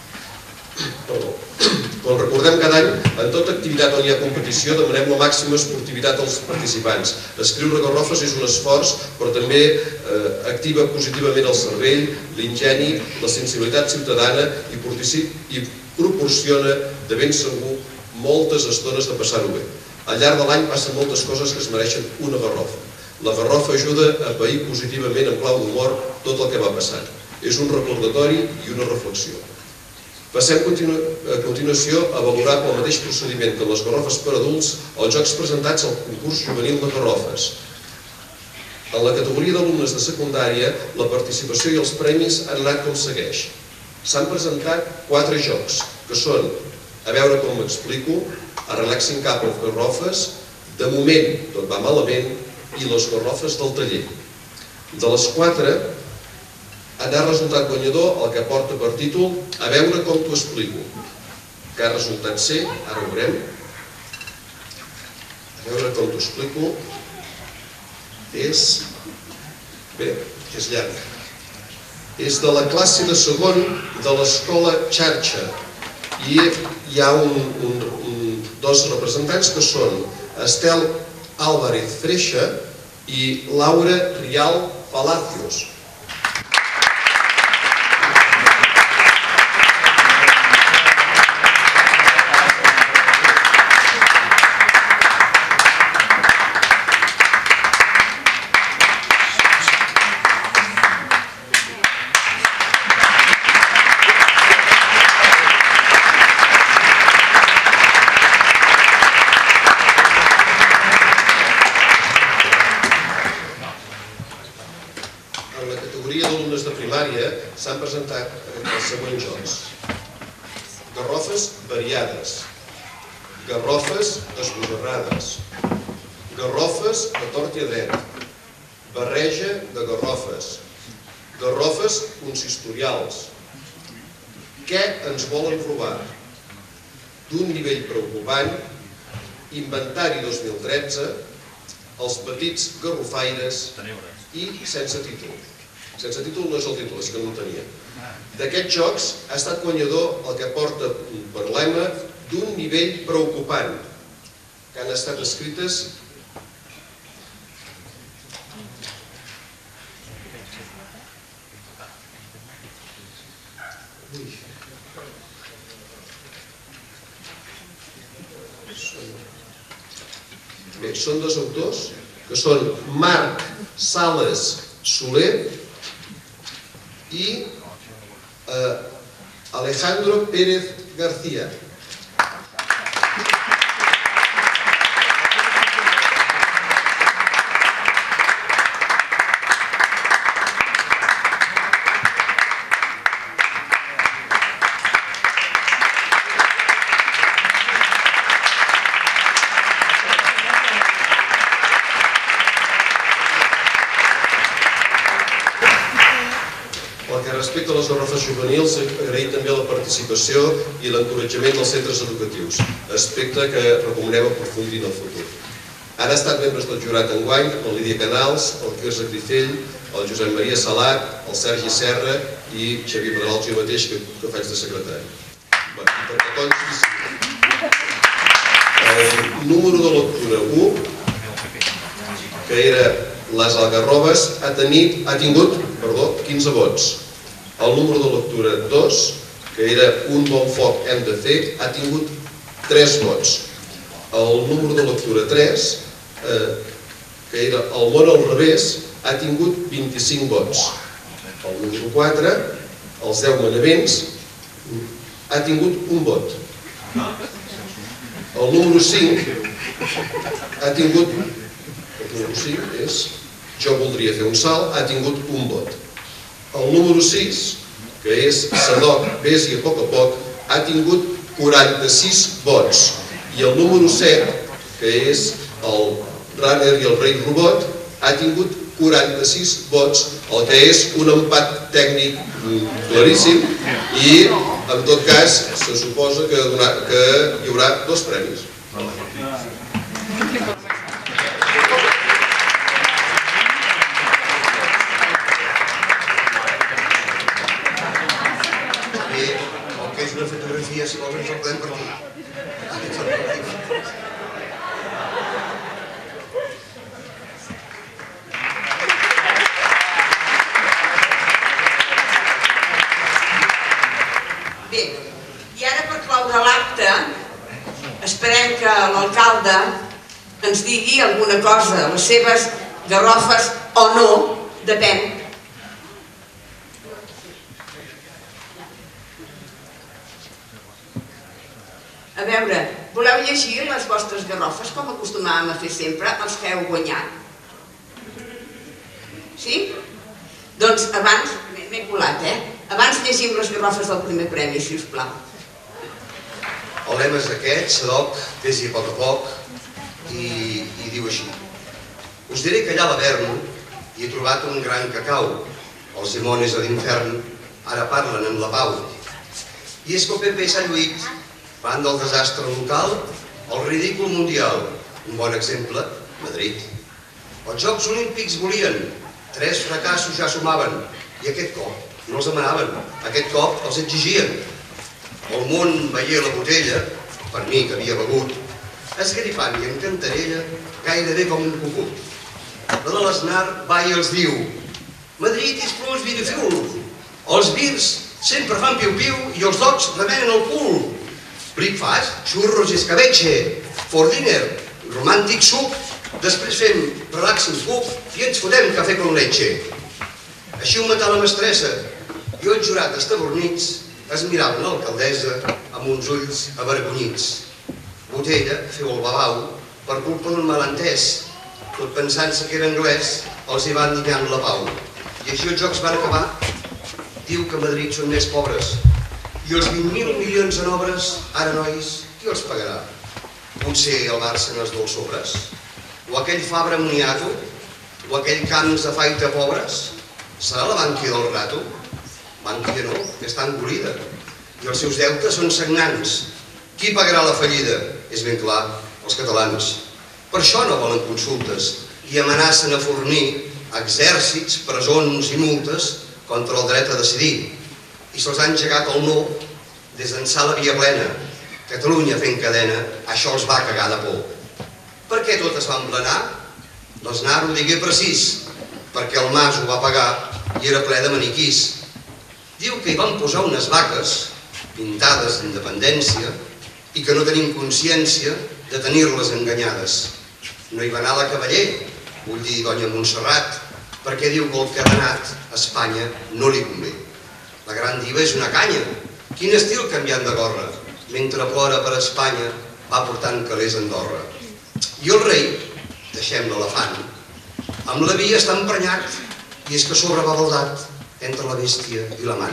Perdó. Com recordem cada any, en tota activitat on hi ha competició demanem la màxima esportivitat als participants. Escriure garrofes és un esforç, però també activa positivament el cervell, l'ingeni, la sensibilitat ciutadana i proporciona de ben segur moltes estones de passar-ho bé. Al llarg de l'any passen moltes coses que es mereixen una garrofa. La garrofa ajuda a pair positivament en clau d'humor tot el que va passant. És un recordatori i una reflexió. Passem a continuació a valorar pel mateix procediment que les garrofes per adults els jocs presentats al concurs juvenil de garrofes. En la categoria d'alumnes de secundària, la participació i els premis han anat com segueix. S'han presentat quatre jocs, que són A veure com m'explico, A Relaxing Cap of Garrofes, De moment tot va malament i Les garrofes del taller. De les quatre, ha resultat guanyador el que porta per títol A veure com t'ho explico, que ha resultat ser, ara ho veurem, A veure com t'ho explico, és, bé, és llarg, és de la classe de segon de l'escola Xarxa i hi ha dos representants que són Estel Álvarez Freixa i Laura Rial Palacios. S'han presentat els següents jocs: garrofes variades, garrofes esbojarrades, garrofes a tort i a dret, barreja de garrofes, garrofes consistorials, què ens volen robar, d'un nivell preocupant, inventari dos mil tretze, els petits garrofaires i sense títol. Sense títol no és el títol, és que no el tenia. D'aquests jocs ha estat guanyador el que porta per lema d'un nivell preocupant, que han estat escrites Bé, són dos autors, que són Marc Sales Soler i Alejandro Pérez García. Respecte a les garrofes juvenils, agrair també la participació i l'encoratjament dels centres educatius, aspecte que recomanem aprofundir en el futur. Han estat membres del jurat enguany la Lídia Canals, el Quirze Cricell, el Josep Maria Salat, el Sergi Serra i Xavier Pedrals, jo mateix, que faig de secretari. Perquè consti, el número de lectura u, que era les algarrobes, ha tingut quinze vots. El número de lectura dos, que era un bon foc hem de fer, ha tingut tres vots. El número de lectura tres, que era el món al revés, ha tingut vint-i-cinc vots. El número quatre, els deu manaments, ha tingut un vot. El número cinc ha tingut, el número cinc és jo voldria fer un salt, ha tingut un vot. El número sis, que és Sadoc, vés-hi a poc a poc, ha tingut quaranta-sis vots. I el número set, que és el Runner i el Rei Robot, ha tingut quaranta-sis vots, el que és un empat tècnic claríssim, i en tot cas se suposa que hi haurà dos premis. Una fotografia, si vols, ens el podem partir. Bé, i ara per cloure l'acte, esperem que l'alcalde ens digui alguna cosa, les seves garrofes o no, depèn. A veure, voleu llegir les vostres garrofes, com acostumàvem a fer sempre, els que heu guanyat? Sí? Doncs abans, m'he colat, eh? Abans llegim les garrofes del primer premi, si us plau. El lema és aquest, Sadoc, vés-hi a poc a poc, i diu així. Us diré que allà a l'Avern hi he trobat un gran cacau. Els dimonis de l'infern ara parlen en la pau. I és que el P P i Sant Lluís van del desastre local al ridícul mundial. Un bon exemple, Madrid. Els Jocs Olímpics volien, tres fracassos ja sumaven, i aquest cop no els demanaven, aquest cop els exigien. El món veia la botella, per mi que havia begut, esgripant i en cantarella, gairebé com un cucut. la de l'Aznar va i els diu: Madrid is plus beautiful. Els virs sempre fan piu-piu i els dogs remenen el cul. Breakfast, churros i escabeche. For dinner, romantic soup. Després fem relaxing pup i ens fotem cafè con leche. Així ho matà la mestressa. Jo, el jurat estabornits, es miraven l'alcaldessa amb uns ulls avergonyits. Botella, feu el babau, per culpa d'un malentès. Tot pensant-se que era anglès, els hi van lligant la pau. I així els jocs van acabar. Diu que a Madrid són més pobres. I els vint mil milions en obres, ara, nois, qui els pagarà? Potser el Bárcenas dels Sobres? O aquell Fabra Moniato? O aquell Camps de Faita Pobres? Serà la Bànquia del Rato? Bànquia no, que està engolida. I els seus deutes són sagnants. Qui pagarà la fallida? És ben clar, els catalans. Per això no volen consultes i amenacen a fornir exèrcits, presons i multes contra el dret a decidir. I se'ls ha engegat el no des d'ençà la via plena. Catalunya fent cadena, això els va cagar de por. Per què tot es va emplenar? L'Aznar ho digué precís, perquè el Mas ho va pagar i era ple de maniquís. Diu que hi van posar unes vaques pintades d'independència i que no tenim consciència de tenir-les enganyades. No hi va anar la Cavaller, vull dir doña Montserrat, perquè diu que el cadenat a Espanya no li convé. La gran diva és una canya. Quin estil canviant de gorra. Mentre plora per Espanya va portant calés a Andorra. I el rei, deixem l'elefant, amb la via està emprenyat i és que sobre va baldat entre la bèstia i l'amant.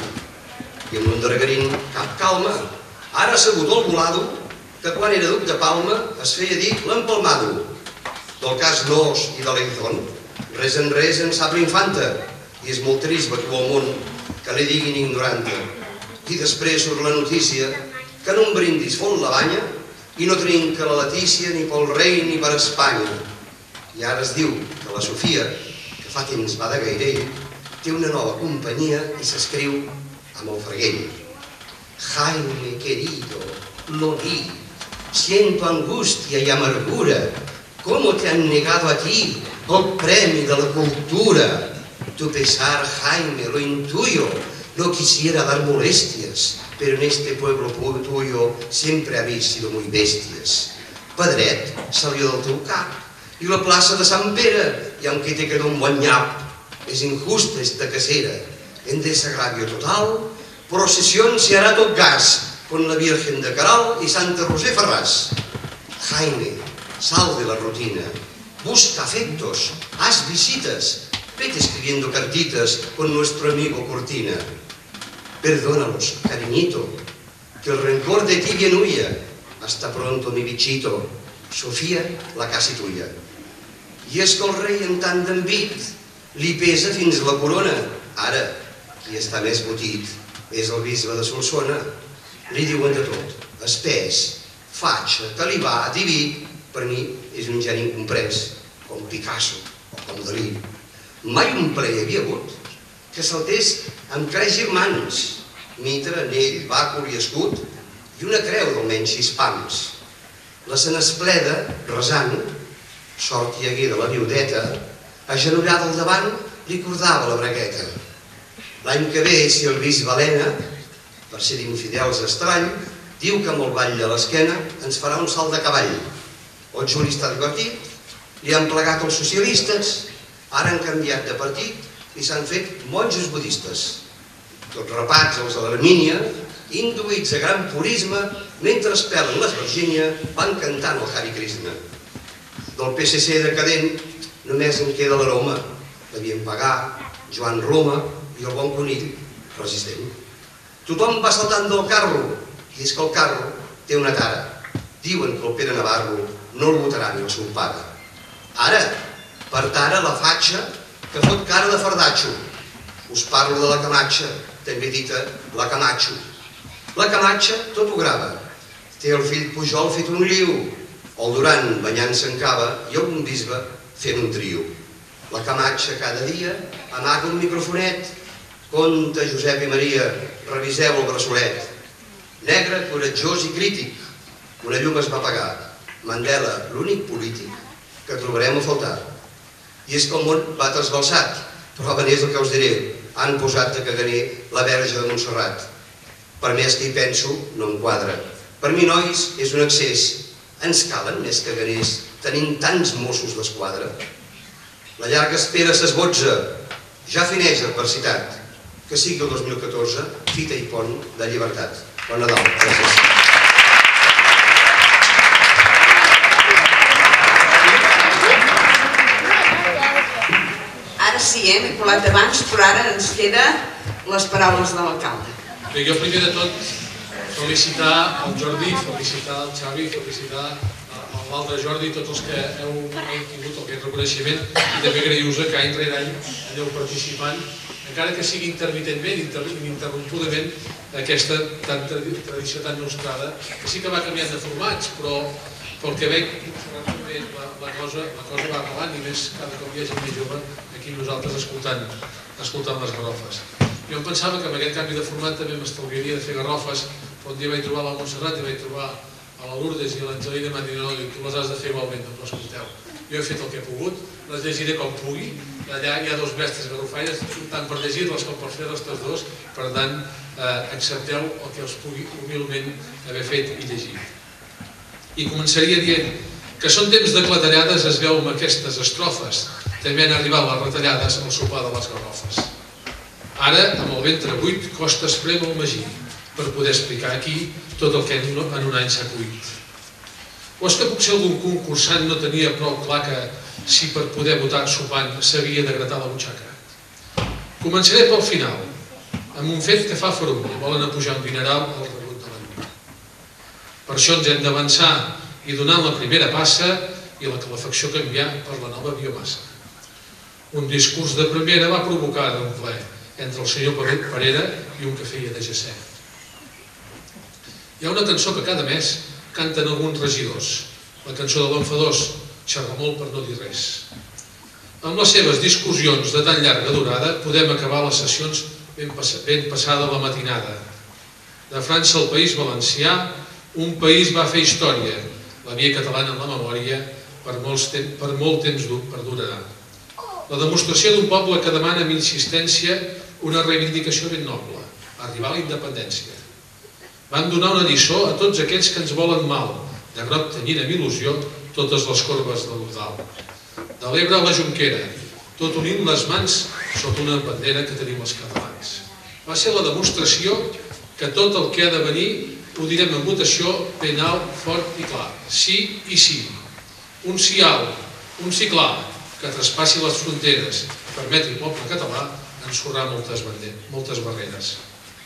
I amb l'endarregarín cap calma. Ara ha sabut el volado que quan era duc de Palma es feia dir l'empalmado. Del cas Nos i de l'Eizón, res en res en sap l'infanta i és molt trist veure al món que li diguin ignoranta. I després surt la notícia que en un brindis fot la banya i no trinca la Letícia ni pel rei ni per Espanya. I ara es diu que la Sofia, que fa temps va de Gairell, té una nova companyia i s'escriu amb el freguell. Jaime querido, lo vi, siento angustia y amargura. ¿Cómo te han negado a ti el premio de la cultura? Tu pesar, Jaime, lo intuyo. No quisiera dar molestias, pero en este pueblo tuyo siempre habéis sido muy bestias. Pedret salió del teu cap y la plaza de Sant Pere, y aunque te quedó un buen ñap, es injusta esta casera. En desagravio total, procesión se hará tot gas con la Virgen de Caral y Santa Roser Ferraz. Jaime, sal de la rutina, busca afectos, haz visitas, vete escribiendo cartitas con nuestro amigo Cortina. Perdónalos, cariñito, que el rencor de ti bien huya. Hasta pronto, mi bichito. Sofia, la casa tuya. I és que el rei en tant d'envit li pesa fins la corona. Ara, qui està més botit és el bisbe de Solsona. Li diuen de tot, espès, fatxa, talibà, diví. Per mi és un geni incomprès, com Picasso o com Dalí. Mai un ple hi havia hagut que saltés amb tres germans, mitra, anell, bàcul i escut, i una creu d'almenys sis pams. La Sant Espleda, resant, sort hi hagué de la viudeta, agenollada al davant, li cordava la bragueta. L'any que ve, si el bisbe Helena, per ser d'infidels estrany, diu que amb el ball a l'esquena ens farà un salt de cavall. El Juli està divertit, li han plegat els socialistes, ara han canviat de partit i s'han fet monjos budistes. Tots rapats els de l'Armínia, induïts a gran purisme, mentre es pelen les Virgínia, van cantant el Hare Krishna. Del P S C decadent només en queda l'aroma. Devien pagar Joan Roma i el bon conill resistent. Tothom va saltant del carro, i és que el carro té una tara. Diuen que el Pere Navarro no el votarà ni el seu pare. Ara, per tara, la fatxa que fot cara de fardatxo. Us parlo de la Camatxa, també dita la Camacho. La Camatxa tot ho grava. Té el fill Pujol fet un liu, el Duran banyant-se en cava i algun bisbe fent un trio. La Camatxa cada dia amaga un microfonet. Conte, Josep i Maria, reviseu el braçolet. Negre, coratjós i crític. Una llum es va apagar. Mandela, l'únic polític que trobarem a faltar. I és que el món va trasbalsat. Prova n'és el que us diré. Han posat de caganer la Verge de Montserrat. Per més que hi penso, no em quadra. Per mi, nois, és un excés. Ens calen més caganers. Tenim tants Mossos d'Esquadra. La llarga espera s'esbotza. Ja fineix l'adversitat. Que sigui el dos mil catorze, fita i pont de llibertat. Bon Nadal. Gràcies. Ara sí, eh? M'he colat abans, però ara ens queden les paraules de l'alcalde. Bé, jo primer de tot felicitar el Jordi, felicitar el Xavi, felicitar l'altre Jordi, tots els que heu tingut aquest reconeixement i també agrair-vos que any rere any aneu participant, encara que sigui intermitentment, ininterrompudament, aquesta tradició tan nostrada, que sí que va canviant de formats, però pel que veig la cosa va arrelant i més cada cop hi ha gent més jove aquí nosaltres escoltant les garrofes. Jo em pensava que amb aquest canvi de format també m'estalviaria de fer garrofes, però un dia vaig trobar la Montserrat i vaig trobar a la Lourdes i a l'Angelina i m'han dit no, tu les has de fer igualment, doncs escolteu. Jo he fet el que he pogut, les llegiré com pugui, allà hi ha dos mestres garrofaires, tant per llegir-les com per fer-les tots dos, per tant, accepteu el que us pugui humilment haver fet i llegir. I començaria dient que són temps de clatellades, es veu amb aquestes estrofes, també han arribat les retallades al sopar de les garrofes. Ara, amb el ventre buit, costa esprem el magí, per poder explicar aquí tot el que en un any s'ha cuit. O és que potser algun concursant no tenia prou clar que si per poder votar sopant s'havia de gratar la butxaca? Començaré pel final, amb un fet que fa ferum, volen apujar un dineral al rebut de l'any. Per això ens hem d'avançar i donar la primera passa i la calefacció canviar per la nova biomassa. Un discurs de primera va provocar un ple entre el senyor Parera i un que feia de jacè. Hi ha una cançó que cada mes canten alguns regidors, la cançó de l'enfadós, xerra molt per no dir res. Amb les seves discussions de tan llarga durada podem acabar les sessions ben passada la matinada. De França al País Valencià, un país va fer història, la via catalana en la memòria per molt temps perdurarà. La demostració d'un poble que demana amb insistència una reivindicació ben noble, arribar a la independència. Van donar una lliçó a tots aquells que ens volen mal, de groc tenyint amb il·lusió totes les corbes de l'Ordal. De l'Ebre a la Jonquera, tot unint les mans sota una bandera que tenim els catalans. Va ser la demostració que tot el que ha de venir ho direm en votació ben alt, fort i clar. Sí i sí. Un sí alt, un sí clar, que traspassi les fronteres i permeti al poble català ensorrar moltes barreres.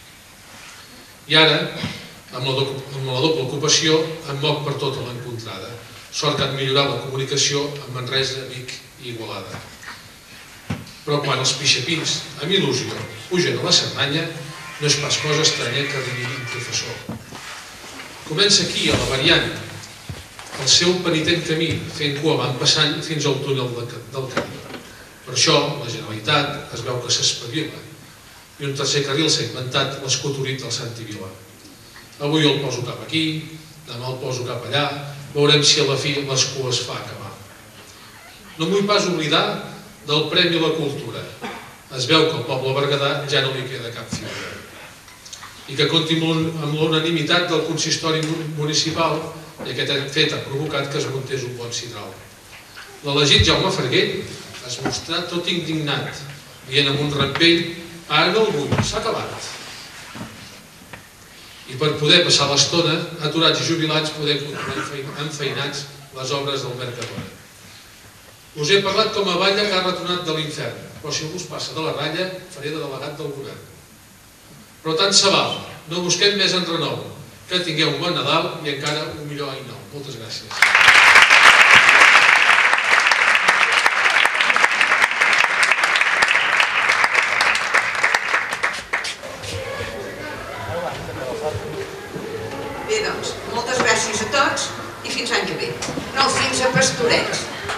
I ara, amb la doble ocupació, em moc per tota l'encontrada. Sort que han millorat la comunicació amb Manresa, Vic i Igualada. Però quan els pixapins, amb il·lusió, pugen a la Cerdanya, no és pas cosa estranya que arribi un professor. Comença aquí, a la variant, el seu penitent camí, fent cua van passant fins al túnel del camí. Per això, la Generalitat es veu que s'espavila i un tercer carril s'ha inventat l'escotorit del Santi Vila. Avui el poso cap aquí, demà el poso cap allà, veurem si a la fi les cues fa acabar. No m'ho vull pas oblidar del Premi a la Cultura. Es veu que al poble berguedà ja no li queda cap figura. I que compti amb l'unanimitat del consistori municipal i aquest fet ha provocat que es muntés un bon sidral. L'elegit Jaume Ferguell es mostrà tot indignat, dient amb un rampell: ara no el vull, s'ha acabat. I per poder passar l'estona, aturats i jubilats poder continuar enfeinats les obres del Mercadona. Us he parlat com a balla que ha retornat de l'infern, però si algú es passa de la ratlla, faré de delegat del govern. Però tant se val, no busquem més enrenou, que tingueu un bon Nadal i encara un millor any nou. Moltes gràcies. Bé, doncs, moltes gràcies a tots i fins l'any que ve. No, fins a Pastorets.